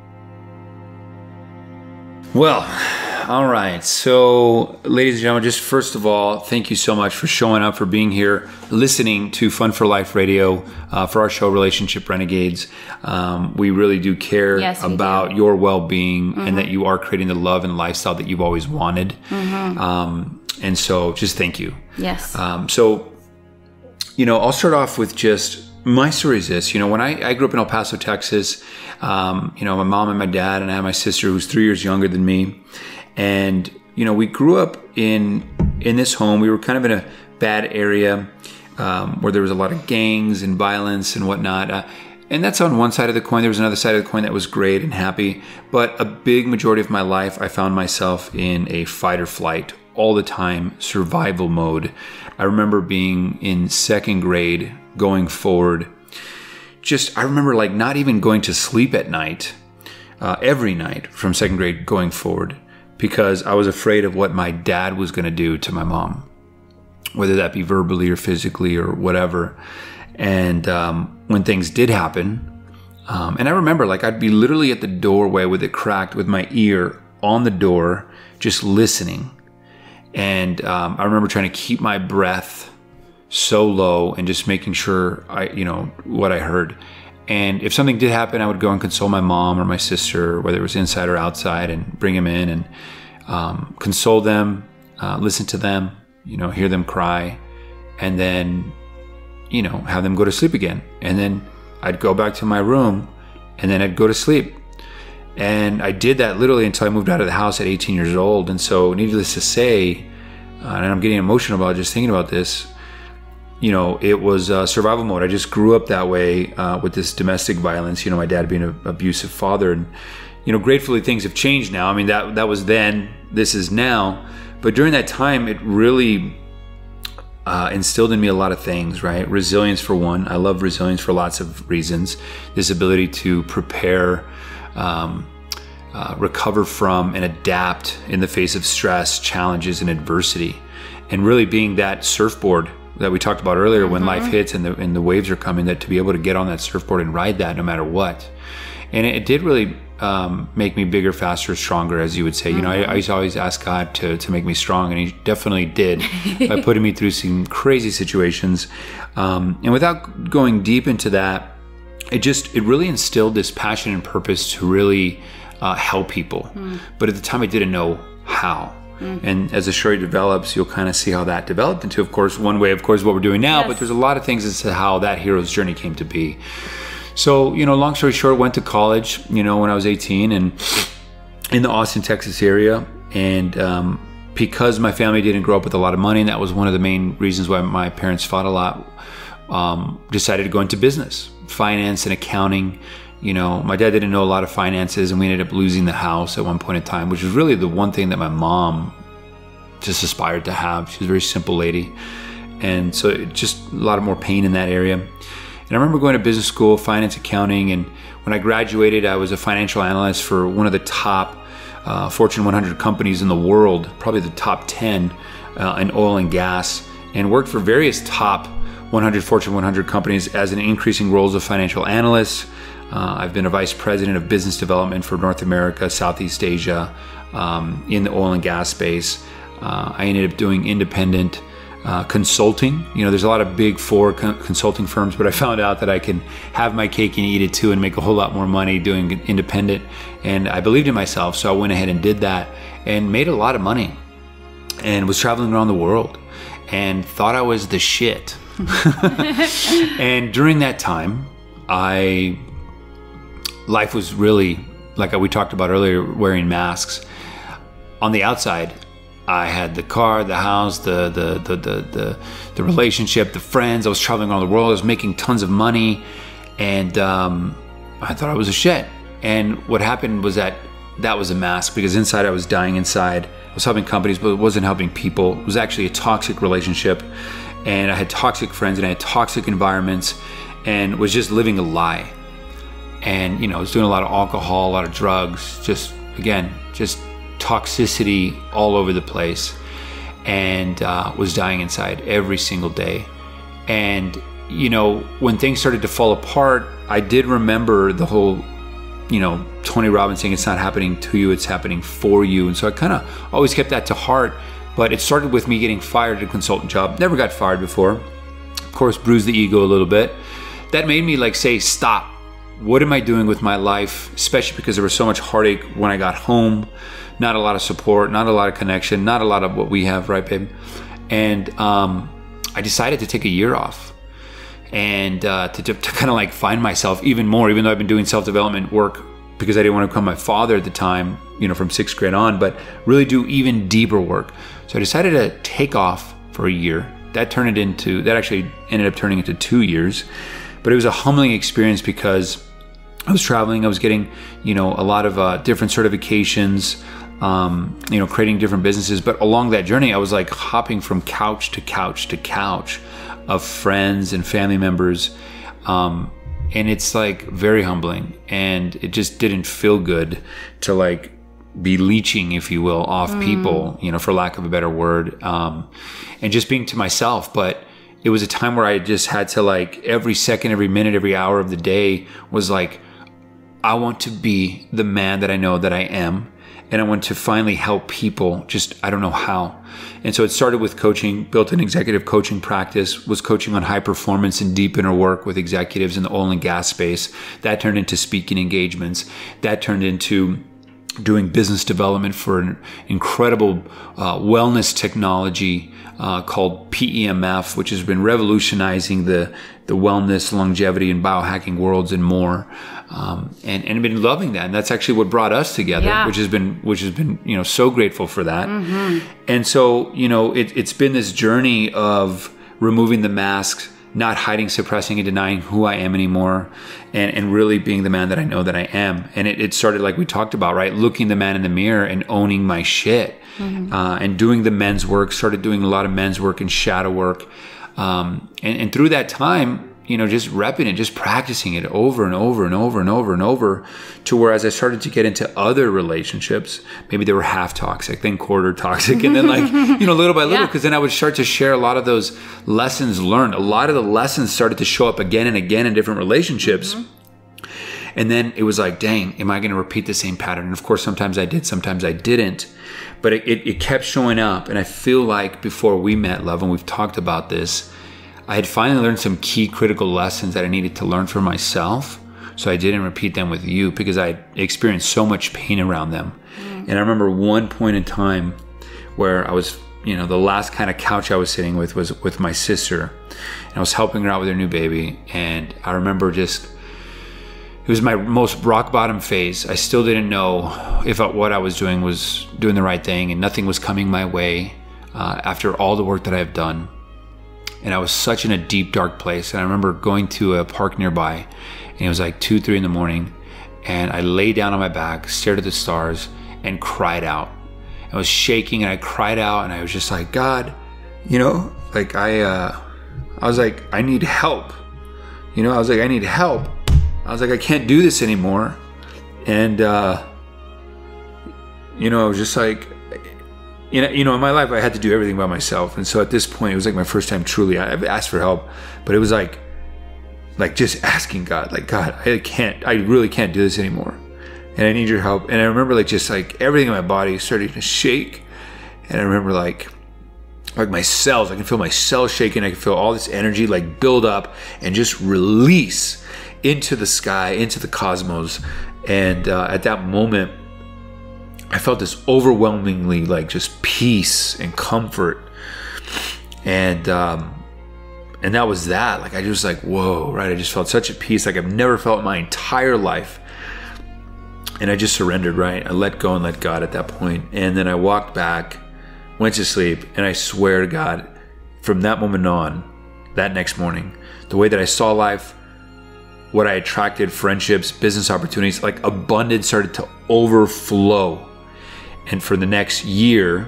Well, all right. So, ladies and gentlemen, just first of all, thank you so much for showing up, for being here, listening to Fun for Life Radio uh, for our show, Relationship Renegades. Um, we really do care yes, about do. your well-being mm-hmm. and that you are creating the love and lifestyle that you've always wanted. Mm-hmm. Um, and so, just thank you. Yes. Um, so, you know, I'll start off with just my story is this. You know, when I, I grew up in El Paso, Texas, um, you know, my mom and my dad, and I had my sister who's three years younger than me. And, you know, we grew up in in this home. We were kind of in a bad area um, where there was a lot of gangs and violence and whatnot. Uh, and that's on one side of the coin. There was another side of the coin that was great and happy. But a big majority of my life, I found myself in a fight or flight all the time, survival mode. I remember being in second grade, going forward. Just, I remember like not even going to sleep at night, uh, every night from second grade going forward, because I was afraid of what my dad was going to do to my mom, whether that be verbally or physically or whatever. And um, when things did happen, um, and I remember like I'd be literally at the doorway with it cracked, with my ear on the door, just listening. And um, I remember trying to keep my breath so low and just making sure I, you know, what I heard. And if something did happen, I would go and console my mom or my sister, whether it was inside or outside, and bring them in and um, console them, uh, listen to them, you know, hear them cry, and then, you know, have them go to sleep again. And then I'd go back to my room, and then I'd go to sleep. And I did that literally until I moved out of the house at eighteen years old. And so, needless to say, uh, and I'm getting emotional about just thinking about this, you know, it was uh, survival mode. I just grew up that way uh, with this domestic violence, you know, my dad being an abusive father. And, you know, gratefully things have changed now. I mean, that that was then, this is now. But during that time, it really uh, instilled in me a lot of things, right? Resilience, for one. I love resilience for lots of reasons. This ability to prepare, um, uh, recover from, and adapt in the face of stress, challenges, and adversity. And really being that surfboard that we talked about earlier, mm-hmm. when life hits and the and the waves are coming, that to be able to get on that surfboard and ride that no matter what. and it, it did really um, make me bigger, faster, stronger, as you would say. Mm-hmm. You know, I, I used to always ask God to, to make me strong, and he definitely did by putting me through some crazy situations. Um, and without going deep into that, it just, it really instilled this passion and purpose to really uh, help people. Mm. But at the time I didn't know how. Mm. And as the story develops, you'll kind of see how that developed into, of course, one way, of course, what we're doing now, yes. But there's a lot of things as to how that hero's journey came to be. So, you know, long story short, went to college, you know, when I was eighteen, and in the Austin, Texas area. And um, because my family didn't grow up with a lot of money, and that was one of the main reasons why my parents fought a lot, um, decided to go into business, finance and accounting. You know, my dad didn't know a lot of finances, and we ended up losing the house at one point in time, which was really the one thing that my mom just aspired to have. She was a very simple lady. And so it just a lot of more pain in that area. And I remember going to business school, finance, accounting, and when I graduated, I was a financial analyst for one of the top uh, Fortune one hundred companies in the world, probably the top ten uh, in oil and gas, and worked for various top one hundred Fortune one hundred companies as an increasing roles of financial analyst. Uh, I've been a vice president of business development for North America, Southeast Asia, um, in the oil and gas space. Uh, I ended up doing independent Uh, consulting. You know, there's a lot of big four co- consulting firms, but I found out that I can have my cake and eat it too and make a whole lot more money doing independent. And I believed in myself, so I went ahead and did that and made a lot of money and was traveling around the world and thought I was the shit. And during that time, I life was really, like we talked about earlier, wearing masks. On the outside, I had the car, the house, the the, the the the the relationship, the friends. I was traveling around the world. I was making tons of money, and um, I thought I was a shit. And what happened was that that was a mask, because inside I was dying inside. I was helping companies, but it wasn't helping people. It was actually a toxic relationship, and I had toxic friends, and I had toxic environments, and was just living a lie. And you know, I was doing a lot of alcohol, a lot of drugs. Just again, just. toxicity all over the place, and uh, was dying inside every single day. And you know, when things started to fall apart, I did remember the whole, you know, Tony Robbins saying, it's not happening to you, it's happening for you. And so I kind of always kept that to heart. But it started with me getting fired at a consultant job. Never got fired before. Of course, bruised the ego a little bit. That made me like say, stop. What am I doing with my life? Especially because there was so much heartache when I got home. Not a lot of support, not a lot of connection, not a lot of what we have, right, babe? And um, I decided to take a year off and uh, to, to, to kind of like find myself even more, even though I've been doing self-development work because I didn't want to become my father at the time, you know, from sixth grade on, but really do even deeper work. So I decided to take off for a year. That turned it into, that actually ended up turning into two years. But it was a humbling experience because I was traveling, I was getting, you know, a lot of uh, different certifications, um, you know, creating different businesses. But along that journey, I was like hopping from couch to couch to couch of friends and family members. Um, and it's like very humbling, and it just didn't feel good to like be leeching, if you will, off mm. people, you know, for lack of a better word, um, and just being to myself. But it was a time where I just had to like every second, every minute, every hour of the day was like, I want to be the man that I know that I am. And I want to finally help people, just, I don't know how. And so it started with coaching, built an executive coaching practice, was coaching on high performance and deep inner work with executives in the oil and gas space. That turned into speaking engagements. That turned into doing business development for an incredible uh, wellness technology uh, called P E M F, which has been revolutionizing the, the wellness, longevity, and biohacking worlds and more. Um, and, and I've been loving that. And that's actually what brought us together, yeah. which has been, which has been, you know, so grateful for that. Mm-hmm. And so, you know, it, it's been this journey of removing the masks, not hiding, suppressing, and denying who I am anymore, and, and really being the man that I know that I am. And it, it started like we talked about, right? Looking the man in the mirror and owning my shit, mm-hmm. uh, and doing the men's work, started doing a lot of men's work and shadow work. Um, and, and through that time, you know, just repping it, just practicing it over and over and over and over and over, to where as I started to get into other relationships, maybe they were half toxic, then quarter toxic, and then like, you know, little by little, because yeah. then I would start to share a lot of those lessons learned. A lot of the lessons started to show up again and again in different relationships. Mm-hmm. And then it was like, dang, am I going to repeat the same pattern? And of course, sometimes I did, sometimes I didn't. But it, it, it kept showing up. And I feel like before we met, love, and we've talked about this, I had finally learned some key critical lessons that I needed to learn for myself. So I didn't repeat them with you because I experienced so much pain around them. Mm. And I remember one point in time where I was, you know, the last kind of couch I was sitting with was with my sister. And I was helping her out with her new baby. And I remember just, it was my most rock bottom phase. I still didn't know if what I was doing was doing the right thing, and nothing was coming my way uh, after all the work that I've done. And I was such in a deep, dark place. And I remember going to a park nearby, and it was like two, three in the morning. And I lay down on my back, stared at the stars, and cried out. I was shaking, and I cried out, and I was just like, God, you know, like I, uh, I was like, I need help. You know, I was like, I need help. I was like, I can't do this anymore. And, uh, you know, I was just like, you know, you know, in my life, I had to do everything by myself. And so at this point, it was like my first time truly, I've asked for help, but it was like, like just asking God, like, God, I can't, I really can't do this anymore. And I need your help. And I remember like, just like everything in my body started to shake. And I remember like, like my cells, I can feel my cells shaking. I can feel all this energy like build up and just release into the sky, into the cosmos. And uh, at that moment, I felt this overwhelmingly like just peace and comfort. And, um, and that was that. Like, I just like, whoa, right? I just felt such a peace like I've never felt in my entire life. And I just surrendered, right? I let go and let God at that point. And then I walked back, went to sleep, and I swear to God, from that moment on, that next morning, the way that I saw life, what I attracted, friendships, business opportunities, like abundance started to overflow. And for the next year,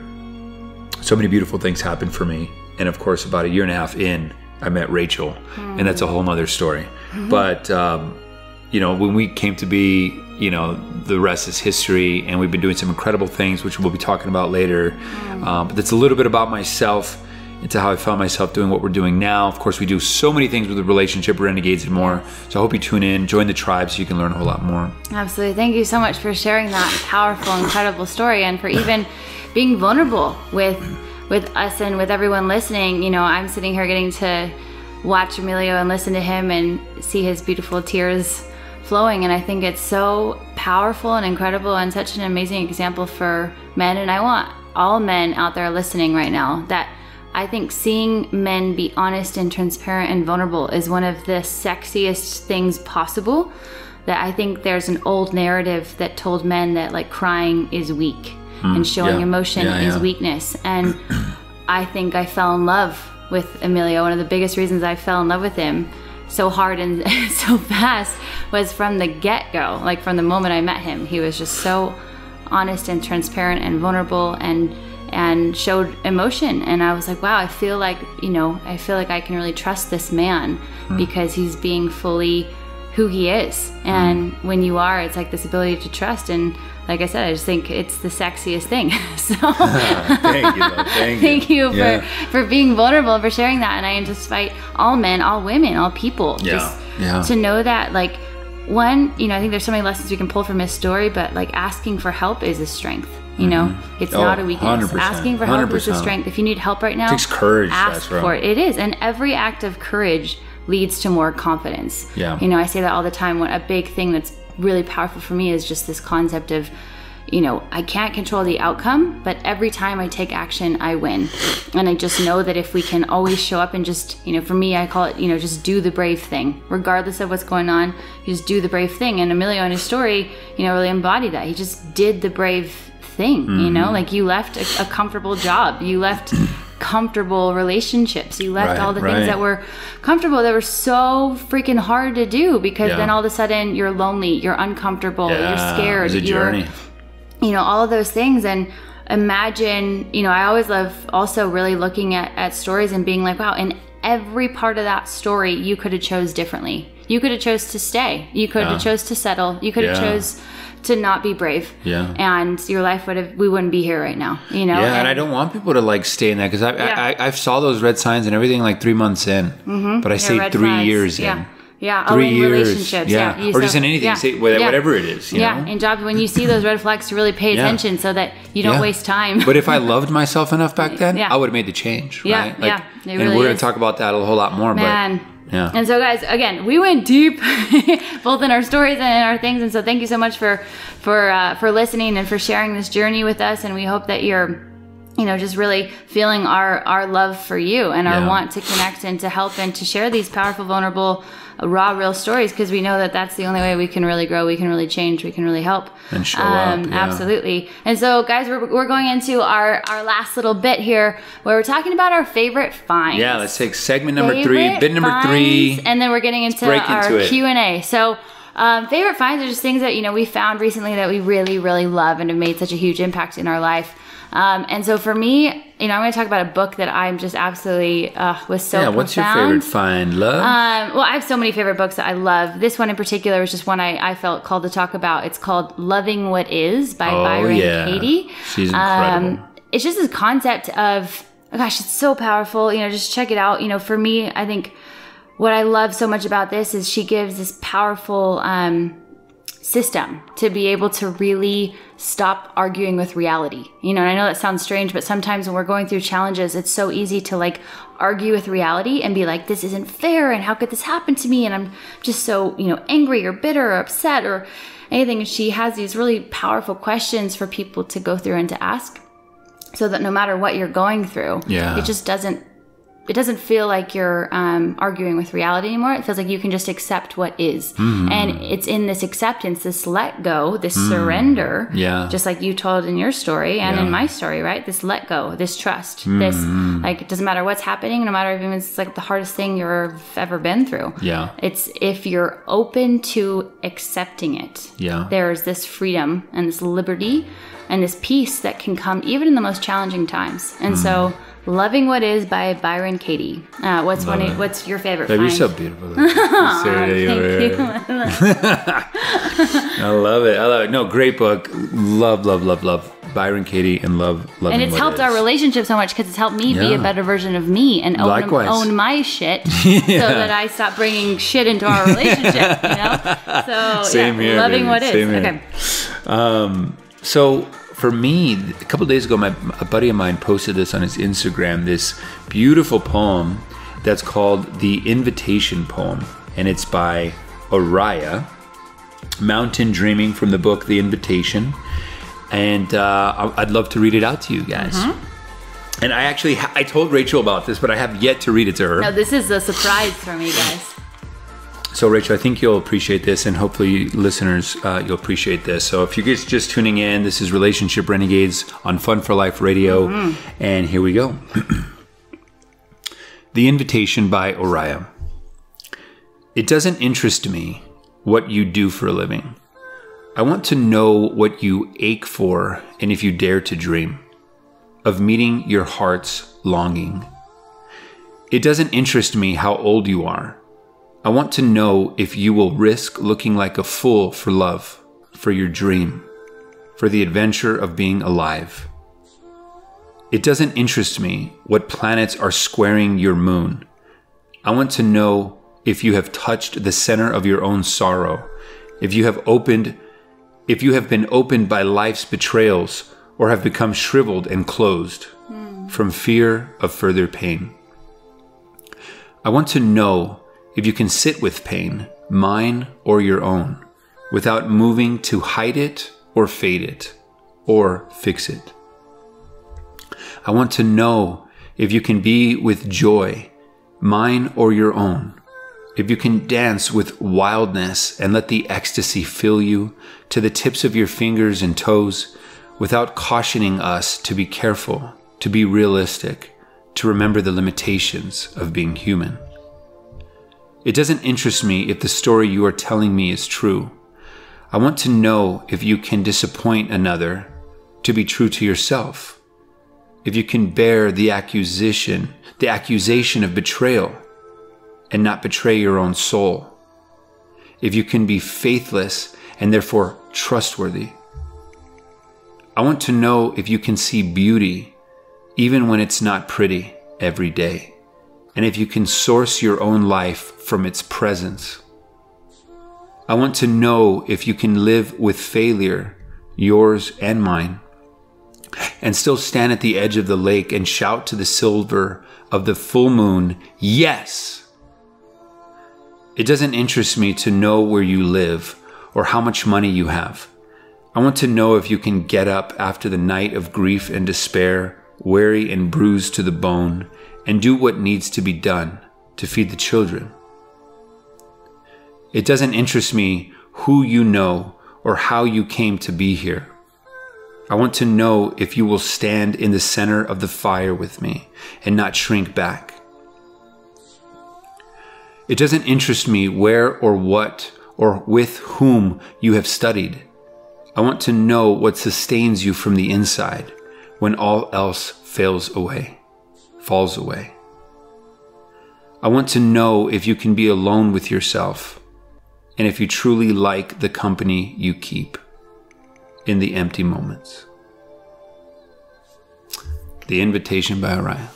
so many beautiful things happened for me. And of course, about a year and a half in, I met Rachel, mm. and that's a whole nother story. Mm-hmm. But, um, you know, when we came to be, you know, the rest is history, and we've been doing some incredible things, which we'll be talking about later. Mm. Um, but that's a little bit about myself, into how I found myself doing what we're doing now. Of course, we do so many things with the Relationship Renegades and more. So I hope you tune in, join the tribe so you can learn a whole lot more. Absolutely. Thank you so much for sharing that powerful, incredible story, and for even being vulnerable with with us and with everyone listening. You know, I'm sitting here getting to watch Emilio and listen to him and see his beautiful tears flowing. And I think it's so powerful and incredible and such an amazing example for men. And I want all men out there listening right now that I think seeing men be honest and transparent and vulnerable is one of the sexiest things possible. That I think there's an old narrative that told men that like crying is weak mm, and showing yeah, emotion yeah, is yeah. weakness. And I think I fell in love with Emilio. One of the biggest reasons I fell in love with him so hard and so fast was from the get-go. Like from the moment I met him, he was just so honest and transparent and vulnerable and and showed emotion. And I was like, wow, I feel like, you know, I feel like I can really trust this man mm. because he's being fully who he is. And mm. when you are, it's like this ability to trust. And like I said, I just think it's the sexiest thing. So thank you, love. Thank, thank you, you yeah. for, for being vulnerable and for sharing that. And I just invite all men, all women, all people yeah. just yeah. to know that, like, one, you know, I think there's so many lessons we can pull from his story, but like asking for help is a strength. You know, mm-hmm. it's oh, not a weakness. one hundred percent. Asking for help one hundred percent. Is a strength. If you need help right now, it takes courage. Ask for it. It is. And every act of courage leads to more confidence. Yeah. You know, I say that all the time. What a big thing that's really powerful for me is just this concept of, you know, I can't control the outcome, but every time I take action, I win. And I just know that if we can always show up and just, you know, for me, I call it, you know, just do the brave thing. Regardless of what's going on, you just do the brave thing. And Emilio in his story, you know, really embodied that. He just did the brave thing, mm-hmm. you know, like you left a, a comfortable job. You left comfortable relationships. You left right, all the right. things that were comfortable, that were so freaking hard to do, because yeah. then all of a sudden you're lonely, you're uncomfortable, yeah, you're scared. It was a you're, journey. You know, all of those things. And imagine, you know, I always love also really looking at, at stories and being like, wow, in every part of that story, you could have chose differently. You could have chose to stay. You could yeah. have chose to settle. You could have yeah. chose to not be brave. Yeah. And your life would have, we wouldn't be here right now, you know? Yeah, and, and I don't want people to like stay in that, because I, yeah. I, I saw those red signs and everything like three months in, mm-hmm. but I yeah, stayed three flags. years yeah. in. Yeah, three oh, in years, relationships, yeah, yeah. You or just saw- in anything, yeah, say, whatever, yeah. whatever it is, you yeah, know? in jobs, when you see those red flags, to really pay Yeah. attention so that you don't Yeah. waste time. But if I loved myself enough back then, Yeah. I would have made the change, Yeah, right? yeah, it and really we're going is. to talk about that a whole lot more, Man. but yeah. And so, guys, again, we went deep, both in our stories and in our things. And so, thank you so much for for uh, for listening and for sharing this journey with us. And we hope that you're, you know, just really feeling our our love for you and our Yeah. want to connect and to help and to share these powerful, vulnerable, uh, raw, real stories, because we know that that's the only way we can really grow, we can really change, we can really help. And show up, yeah. Absolutely. And so, guys, we're, we're going into our, our last little bit here where we're talking about our favorite finds. Yeah, let's take segment number three, Favorite bit number finds, three. and then we're getting into break our into it. Q and A. So, um, favorite finds are just things that, you know, we found recently that we really, really love and have made such a huge impact in our life. Um, and so for me, you know, I'm going to talk about a book that I'm just absolutely uh, was so Yeah, what's your profound. favorite find, love? Um, well, I have so many favorite books that I love. This one in particular was just one I, I felt called to talk about. It's called Loving What Is by Oh, Byron yeah. Katie. She's incredible. Um, it's just this concept of, oh gosh, it's so powerful. You know, just check it out. You know, for me, I think what I love so much about this is she gives this powerful um, system to be able to really stop arguing with reality. You know, and I know that sounds strange, but sometimes when we're going through challenges, it's so easy to like argue with reality and be like, this isn't fair, and how could this happen to me? And I'm just so, you know, angry or bitter or upset or anything. And she has these really powerful questions for people to go through and to ask, so that no matter what you're going through, Yeah. it just doesn't it doesn't feel like you're um, arguing with reality anymore. It feels like you can just accept what is. Mm-hmm. And it's in this acceptance, this let go, this surrender, Yeah. just like you told in your story and Yeah. in my story, right? This let go, this trust, this, like, it doesn't matter what's happening, no matter if it's like the hardest thing you've ever been through. Yeah. It's if you're open to accepting it, Yeah. there's this freedom and this liberty and this peace that can come even in the most challenging times. And so, Loving What Is by Byron Katie. Uh, what's one? it. Of, what's your favorite? Love, you're find? so beautiful. Thank Thank you. I love it. I love it. No, great book. Love, love, love, love. Byron Katie and love, love. And it's helped our relationship so much because it's helped me be Yeah. a better version of me and own, Likewise. own my shit so that I stop bringing shit into our relationship, you know? So, Same yeah, here, Loving baby. What Is. Same here. Okay. Um, so for me, a couple of days ago, my a buddy of mine posted this on his Instagram. This beautiful poem that's called "The Invitation Poem," and it's by Oriah Mountain Dreaming from the book "The Invitation." And uh, I'd love to read it out to you guys. Mm-hmm. And I actually ha- I told Rachel about this, but I have yet to read it to her. No, this is a surprise for me, guys. So, Rachel, I think you'll appreciate this, and hopefully, listeners, uh, you'll appreciate this. So, if you're just just tuning in, this is Relationship Renegades on Fun for Life Radio, mm-hmm. and here we go. The Invitation by Oriah. It doesn't interest me what you do for a living. I want to know what you ache for, and if you dare to dream of meeting your heart's longing. It doesn't interest me how old you are. I want to know if you will risk looking like a fool for love, for your dream, for the adventure of being alive. It doesn't interest me what planets are squaring your moon. I want to know if you have touched the center of your own sorrow, if you have opened, if you have been opened by life's betrayals, or have become shriveled and closed mm. from fear of further pain. I want to know if you can sit with pain, mine or your own, without moving to hide it or fade it or fix it. I want to know if you can be with joy, mine or your own, if you can dance with wildness and let the ecstasy fill you to the tips of your fingers and toes without cautioning us to be careful, to be realistic, to remember the limitations of being human. It doesn't interest me if the story you are telling me is true. I want to know if you can disappoint another to be true to yourself, if you can bear the accusation, the accusation of betrayal and not betray your own soul, if you can be faithless and therefore trustworthy. I want to know if you can see beauty even when it's not pretty every day, and if you can source your own life from its presence I want to know if you can live with failure, yours and mine, and still stand at the edge of the lake and shout to the silver of the full moon, yes! It doesn't interest me to know where you live or how much money you have. I want to know if you can get up after the night of grief and despair, weary and bruised to the bone, and do what needs to be done to feed the children. It doesn't interest me who you know or how you came to be here. I want to know if you will stand in the center of the fire with me and not shrink back. It doesn't interest me where or what or with whom you have studied. I want to know what sustains you from the inside when all else fails away, falls away. I want to know if you can be alone with yourself and if you truly like the company you keep in the empty moments. The Invitation by Orion.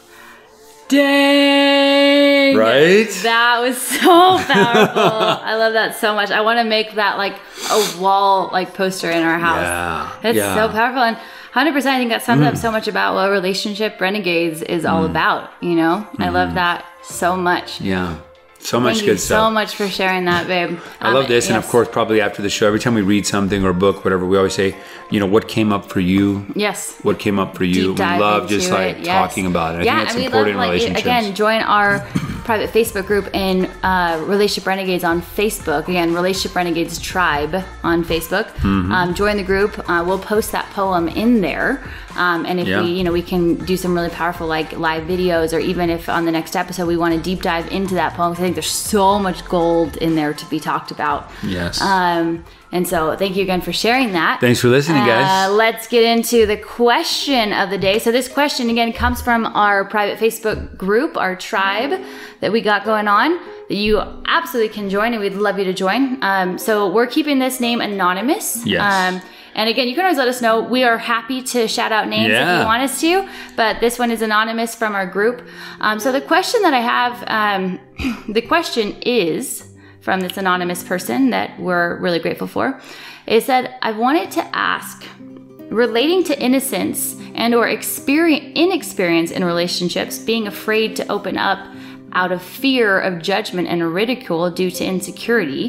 Dang! Right? That was so powerful. I love that so much. I want to make that like a wall like poster in our house. Yeah. That's yeah. so powerful. And one hundred percent I think that sums mm. up so much about what Relationship Renegades is all mm. about, you know? Mm. I love that so much. Yeah. So much Thank good you stuff. so much for sharing that, babe. I um, love this. yes. And of course, probably after the show, every time we read something or a book, whatever, we always say, you know, what came up for you? Yes. What came up for you? Deep We dive love just into like it, yes. talking about it. I yeah, think that's and we important love, in like, relationships. Again, join our private Facebook group in uh, Relationship Renegades on Facebook. Again, Relationship Renegades Tribe on Facebook. Mm-hmm. Um, join the group. Uh, we'll post that poem in there. Um, and if yeah. we, you know, we can do some really powerful like live videos, or even if on the next episode we want to deep dive into that poem, because I think there's so much gold in there to be talked about. Yes. Um, and so thank you again for sharing that. Thanks for listening, guys. Uh, let's get into the question of the day. So this question again comes from our private Facebook group, our tribe that we got going on, that you absolutely can join, and we'd love you to join. Um, so we're keeping this name anonymous. Yes. Um, And again, you can always let us know. We are happy to shout out names yeah. if you want us to, but this one is anonymous from our group. Um, so the question that I have, um, the question is from this anonymous person that we're really grateful for. It said, I wanted to ask, relating to innocence and or experience, inexperience in relationships, being afraid to open up out of fear of judgment and ridicule due to insecurity.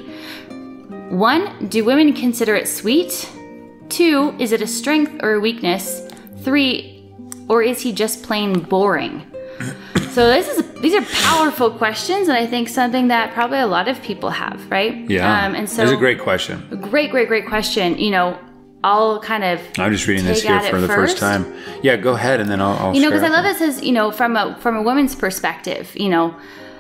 One, do women consider it sweet? Two, is it a strength or a weakness? Three, or is he just plain boring? So this is these are powerful questions, and I think something that probably a lot of people have, right? Yeah, um, and so it's a great question. Great, great, great question. You know, I'll kind of I'm just reading this take here at for it the first. first time. Yeah, go ahead, and then I'll. I'll You know, share because I it. love it says, you know, from a from a woman's perspective, you know,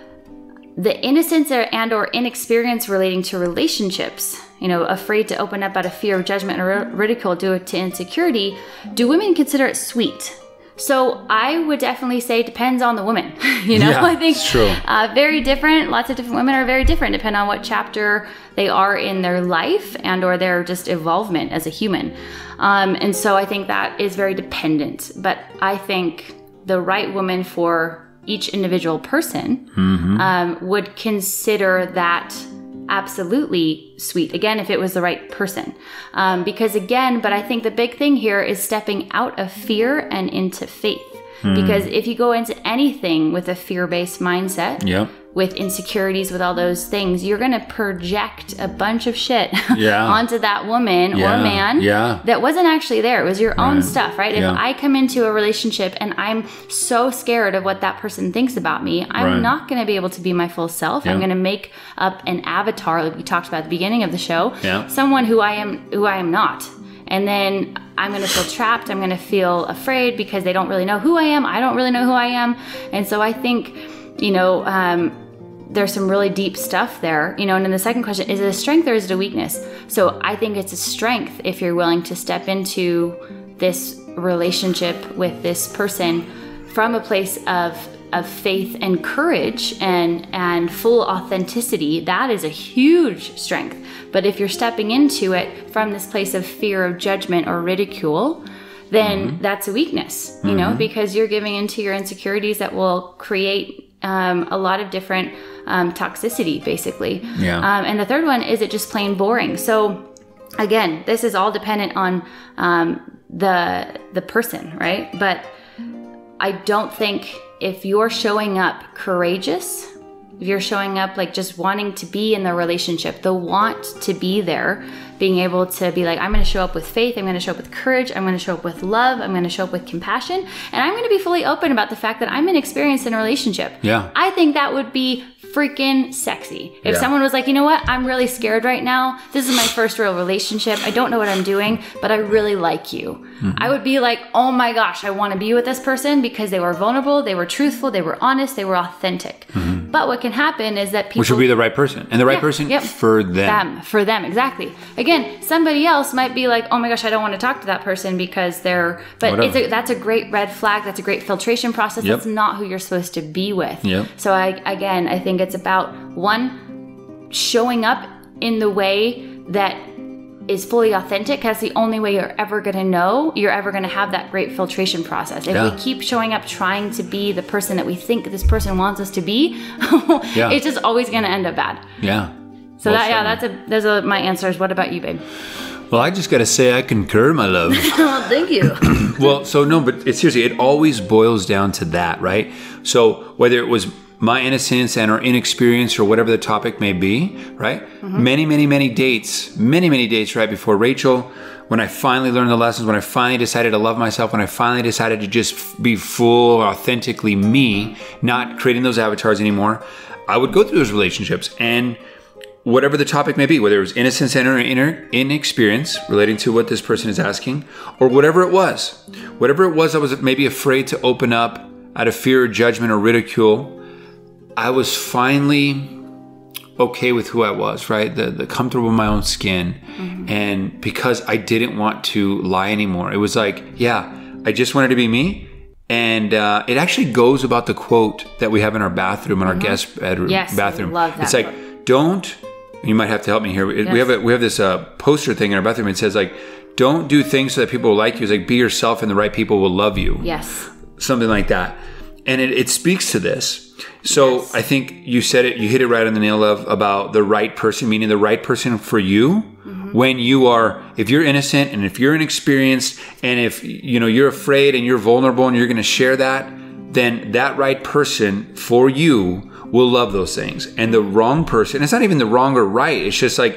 the innocence and or inexperience relating to relationships, you know, afraid to open up out of fear of judgment or ridicule due to insecurity, do women consider it sweet? So I would definitely say it depends on the woman. you know, Yeah, I think it's true. Uh, very different. Lots of different women are very different depending on what chapter they are in their life and or their just evolvement as a human. Um, and so I think that is very dependent. But I think the right woman for each individual person mm-hmm. um, would consider that absolutely sweet. Again, if it was the right person. Um, because again, but I think the big thing here is stepping out of fear and into faith. Mm. Because if you go into anything with a fear-based mindset, yep. with insecurities, with all those things, you're going to project a bunch of shit yeah. onto that woman yeah. or man yeah. that wasn't actually there. It was your right. own stuff, right? Yeah. If I come into a relationship and I'm so scared of what that person thinks about me, I'm right. not going to be able to be my full self. Yeah. I'm going to make up an avatar, like we talked about at the beginning of the show, yeah. someone who I am, who I am not. And then I'm going to feel trapped. I'm going to feel afraid because they don't really know who I am. I don't really know who I am. And so I think, you know, um, there's some really deep stuff there, you know. And then the second question, is it a strength or is it a weakness? So I think it's a strength if you're willing to step into this relationship with this person from a place of of faith and courage and and full authenticity. That is a huge strength. But if you're stepping into it from this place of fear of judgment or ridicule, then mm-hmm. that's a weakness, you mm-hmm. know, because you're giving into your insecurities that will create um, a lot of different um, toxicity, basically. Yeah. Um, and the third one is it just plain boring. So again, this is all dependent on um, the the person, right? But I don't think if you're showing up courageous, if you're showing up like just wanting to be in the relationship, the want to be there, being able to be like, I'm going to show up with faith, I'm going to show up with courage, I'm going to show up with love, I'm going to show up with compassion, and I'm going to be fully open about the fact that I'm inexperienced in a relationship. Yeah. I think that would be freaking sexy. If Yeah. someone was like, you know what, I'm really scared right now. This is my first real relationship. I don't know what I'm doing, but I really like you. Mm-hmm. I would be like, oh my gosh, I want to be with this person because they were vulnerable, they were truthful, they were honest, they were authentic. Mm-hmm. But what can happen is that people... Which would be the right person. And the right Yeah, person yep. for them. them. For them, exactly. Again, somebody else might be like, oh my gosh, I don't want to talk to that person because they're... But it's a, that's a great red flag. That's a great filtration process. Yep. That's not who you're supposed to be with. Yep. So I, again, I think it's about, one, showing up in the way that is fully authentic. That's the only way you're ever going to know, you're ever going to have that great filtration process. If Yeah. we keep showing up trying to be the person that we think this person wants us to be, Yeah. it's just always going to end up bad. Yeah. So Well that, yeah, said. that's a, those are my answers. What about you, babe? Well, I just got to say I concur, my love. Oh, thank you. Well, so no, but it, seriously, it always boils down to that, right? So whether it was my innocence and or inexperience or whatever the topic may be, right? Mm-hmm. Many, many, many dates, many, many dates right before Rachel, when I finally learned the lessons, when I finally decided to love myself, when I finally decided to just f- be full, authentically me, not creating those avatars anymore, I would go through those relationships and whatever the topic may be, whether it was innocence and or inner inexperience relating to what this person is asking, or whatever it was, whatever it was I was maybe afraid to open up out of fear or judgment or ridicule, I was finally okay with who I was, right? The, the comfortable in my own skin. Mm-hmm. And because I didn't want to lie anymore, it was like, yeah, I just wanted to be me. And uh, it actually goes about the quote that we have in our bathroom, in our mm-hmm. guest bedroom, yes, bathroom. I love that it's like, quote. Don't, you might have to help me here. It, yes. We have a, we have this uh, poster thing in our bathroom. It says like, don't do things so that people will like you. It's like, be yourself and the right people will love you. Yes. Something like that. And it, it speaks to this. So yes. I think you said it, you hit it right on the nail of about the right person, meaning the right person for you. Mm-hmm. When you are, if you're innocent and if you're inexperienced and if, you know, you're afraid and you're vulnerable and you're going to share that, then that right person for you will love those things. And the wrong person, it's not even the wrong or right. It's just like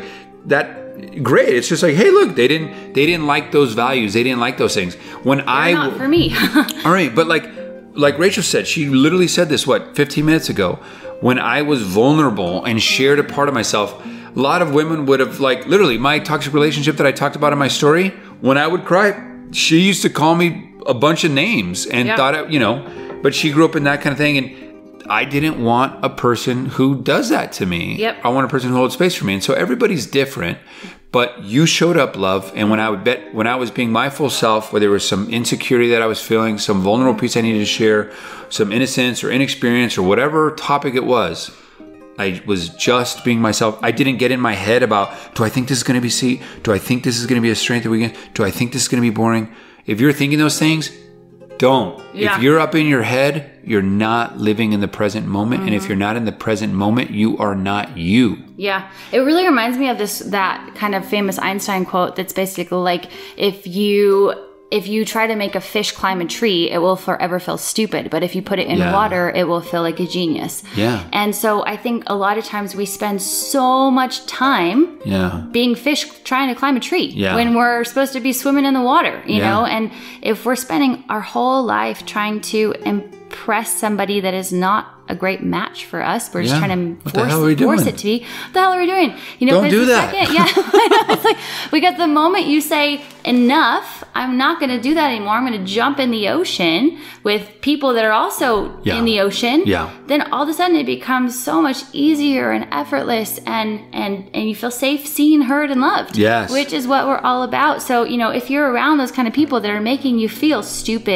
that. Great. It's just like, hey, look, they didn't, they didn't like those values. They didn't like those things. When They're I, not for me. all right. But like, like Rachel said, she literally said this, what, fifteen minutes ago, when I was vulnerable and shared a part of myself. A lot of women would have, like, literally, my toxic relationship that I talked about in my story, when I would cry, she used to call me a bunch of names and yeah. thought, it, you know, but she grew up in that kind of thing. And I didn't want a person who does that to me. Yep. I want a person who holds space for me. And so everybody's different. But you showed up, love, and when I would bet, when I was being my full self, where there was some insecurity that I was feeling, some vulnerable piece I needed to share, some innocence or inexperience or whatever topic it was, I was just being myself. I didn't get in my head about, do I think this is going to be C? Do I think this is going to be a strength of weakness? Do I think this is going to be boring? If you're thinking those things, don't. Yeah. If you're up in your head, you're not living in the present moment. Mm-hmm. And if you're not in the present moment, you are not you. Yeah. It really reminds me of this, that kind of famous Einstein quote that's basically like, if you, if you try to make a fish climb a tree, it will forever feel stupid. But if you put it in yeah. water, it will feel like a genius. Yeah. And so I think a lot of times we spend so much time yeah. being fish trying to climb a tree yeah. when we're supposed to be swimming in the water, you yeah. know? And if we're spending our whole life trying to impress somebody that is not a great match for us, we're just yeah. trying to what force, force it to be. What the hell are we doing? You know, don't do that. Second, yeah, I know. It's like, because the moment you say enough, I'm not going to do that anymore. I'm going to jump in the ocean with people that are also yeah. in the ocean. Yeah. Then all of a sudden it becomes so much easier and effortless, and and and you feel safe, seen, heard, and loved. Yes. Which is what we're all about. So, you know, if you're around those kind of people that are making you feel stupid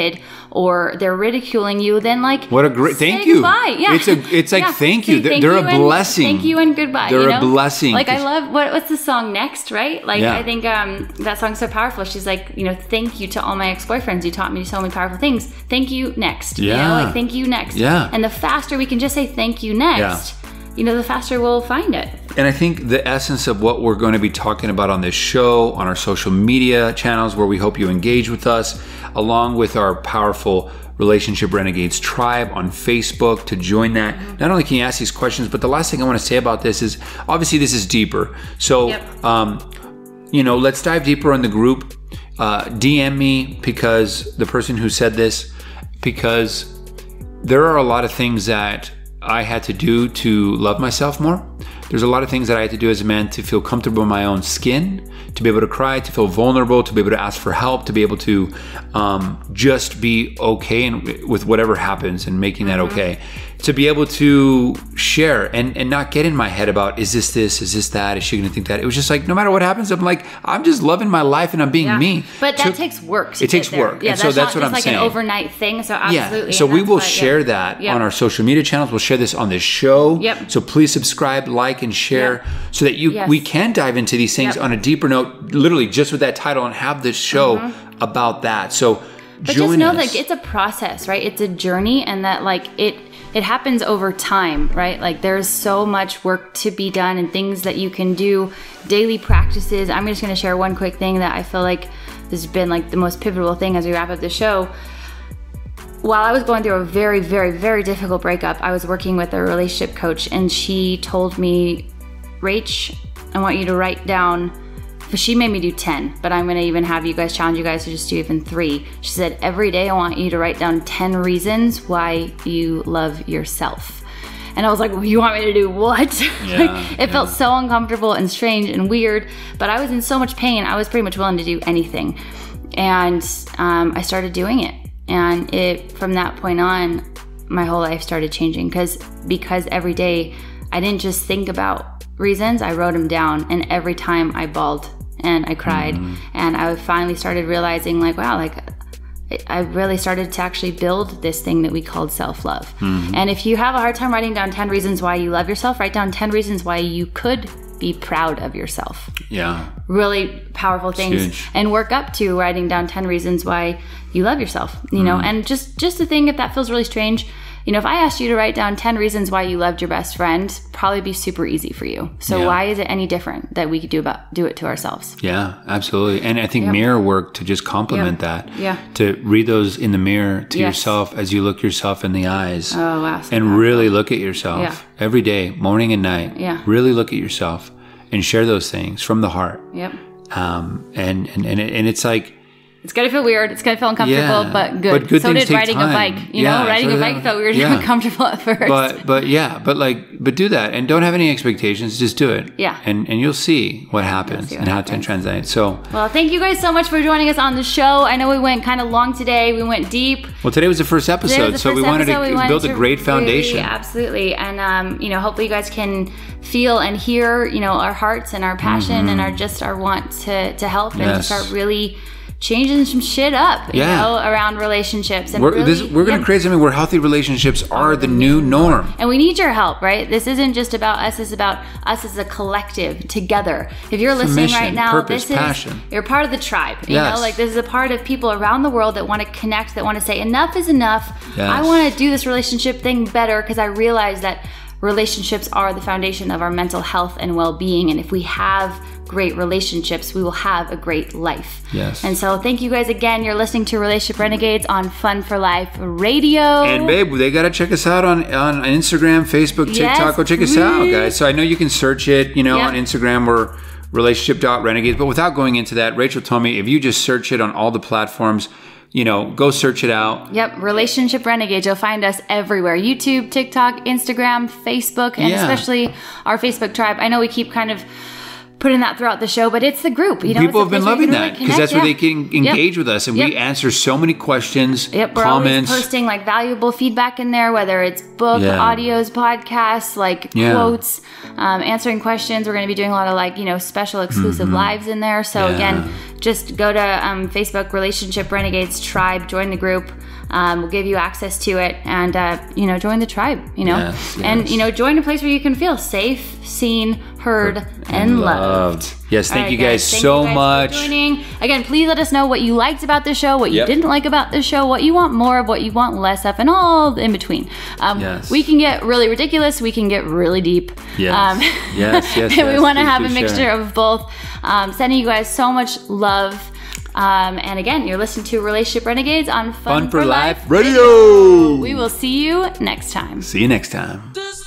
or they're ridiculing you, then like what a great say thank you. Goodbye. Yeah, it's a it's like yeah. thank Say you. They're, thank they're you a and, blessing. Thank you and goodbye. They're you know? a blessing. Like I love what what's the song Next, right? Like Yeah. I think um, that song's so powerful. She's like, you know, thank you to all my ex-boyfriends. You taught me so many powerful things. Thank you, next. Yeah. You know, like thank you, next. Yeah. And the faster we can just say thank you, next, Yeah. you know, the faster we'll find it. And I think the essence of what we're going to be talking about on this show, on our social media channels, where we hope you engage with us, along with our powerful Relationship Renegades tribe on Facebook, to join that. Not only can you ask these questions, but the last thing I want to say about this is, obviously this is deeper. So, Yep. um, you know, let's dive deeper in the group. Uh, D M me, because the person who said this, because there are a lot of things that I had to do to love myself more. There's a lot of things that I had to do as a man to feel comfortable in my own skin, to be able to cry, to feel vulnerable, to be able to ask for help, to be able to um, just be okay and with whatever happens and making that Mm-hmm. okay. To be able to share and, and not get in my head about, is this this, is this that, is she gonna think that? It was just like, no matter what happens, I'm like, I'm just loving my life and I'm being Yeah. me. But that So- takes work. To It takes get there. work. Yeah, And that's so that's not what just I'm like saying. an overnight thing. So absolutely. Yeah. So and we that's will what- share yeah. that Yeah. on our social media channels. We'll share this on this show. Yep. So please subscribe, like, and share Yep. so that you Yes. we can dive into these things Yep. on a deeper note, literally just with that title, and have this show about that. So But join just know us. that it's a process, right? It's a journey, and that like it it happens over time, right? Like there's so much work to be done and things that you can do, daily practices. I'm just going to share one quick thing that I feel like this has been like the most pivotal thing as we wrap up the show. While I was going through a very, very, very difficult breakup, I was working with a relationship coach, and she told me, Rach, I want you to write down, but she made me do ten, but I'm gonna even have you guys challenge you guys to just do even three. She said, every day I want you to write down ten reasons why you love yourself. And I was like, well, you want me to do what? Yeah, like, it yeah. felt so uncomfortable and strange and weird, but I was in so much pain, I was pretty much willing to do anything. And um, I started doing it. And it, from that point on, my whole life started changing because because every day I didn't just think about reasons, I wrote them down, and every time I bawled and I cried, Mm-hmm. and I finally started realizing like, wow, like I really started to actually build this thing that we called self-love. Mm-hmm. And if you have a hard time writing down ten reasons why you love yourself, write down ten reasons why you could be proud of yourself. Yeah. Really powerful things. huge. And work up to writing down ten reasons why you love yourself, you know. Mm. And just just a thing, if that feels really strange, you know, if I asked you to write down ten reasons why you loved your best friend, probably be super easy for you. So Yeah. why is it any different that we could do about do it to ourselves? Yeah, absolutely. And I think Yep. mirror work to just complement Yeah. that. Yeah. To read those in the mirror to Yes. yourself as you look yourself in the eyes. Oh wow. so and powerful. really look at yourself Yeah. every day, morning and night. Yeah. Really look at yourself and share those things from the heart. Yep. Um, and, and, and, it, and it's like, It's gonna feel weird. It's gonna feel uncomfortable, Yeah, but good. but good so things did take riding time. a bike. You Yeah, know, riding so a that- bike felt weird yeah. and uncomfortable at first. but, but yeah, but like, but do that and don't have any expectations. Just do it. Yeah. And, and you'll see what happens see what and how to happens. translate. So, Well, thank you guys so much for joining us on the show. I know we went kind of long today. We went deep. well, today was the first Today episode, was the so we first wanted episode. to We wanted build a to great foundation. really- absolutely. And, um, you know, hopefully you guys can feel and hear, you know, our hearts and our passion and our just our want to, to help and to Mm-hmm. Yes. start really changing some shit up, you Yeah. know, around relationships. And We're, really, this, we're going to yeah. create something where healthy relationships are the new norm. And we need your help, right? This isn't just about us, it's about us as a collective together. If you're listening mission, right now, purpose, this is passion. you're part of the tribe. You Yes. know, like this is a part of people around the world that want to connect, that want to say enough is enough. Yes. I want to do this relationship thing better because I realize that relationships are the foundation of our mental health and well-being. And if we have great relationships, we will have a great life. Yes. And so thank you guys again. You're listening to Relationship Renegades on Fun for Life Radio. And babe, they gotta check us out on, on Instagram, Facebook, TikTok. Yes, Go check us out, please. guys. So I know you can search it, you know, Yep. on Instagram. We're relationship dot renegades. But without going into that, Rachel told me if you just search it on all the platforms, you know, go search it out. Yep, Relationship Renegades. You'll find us everywhere. YouTube, TikTok, Instagram, Facebook, and Yeah. especially our Facebook tribe. I know we keep kind of putting that throughout the show, but it's the group. You know, People it's have a been place where you loving can really that because that's where they connect, can yeah. engage with us. And we Yep. answer so many questions, Yep, we're comments. always posting like valuable feedback in there, whether it's book, Yeah. audios, podcasts, like Yeah. quotes, um, answering questions. We're going to be doing a lot of like, you know, special exclusive lives in there. So Yeah. again, just go to um, Facebook, Relationship Renegades Tribe, join the group. Um, we'll give you access to it, and uh, you know, join the tribe. You know, Yes, yes. and you know, join a place where you can feel safe, seen, heard, and, and loved. loved. Yes, thank All you right, guys, Thank so you guys much. For joining. Again, please let us know what you liked about the show, what you Yep. didn't like about the show, what you want more of, what you want less of, and all in between. Um, Yes. We can get really ridiculous. We can get really deep. Yes. Um, Yes, yes, and we yes. want to Please have do a mixture share. of both. Um, sending you guys so much love. Um, and again, you're listening to Relationship Renegades on Fun, Fun for Life Radio. Radio. We will see you next time. See you next time. This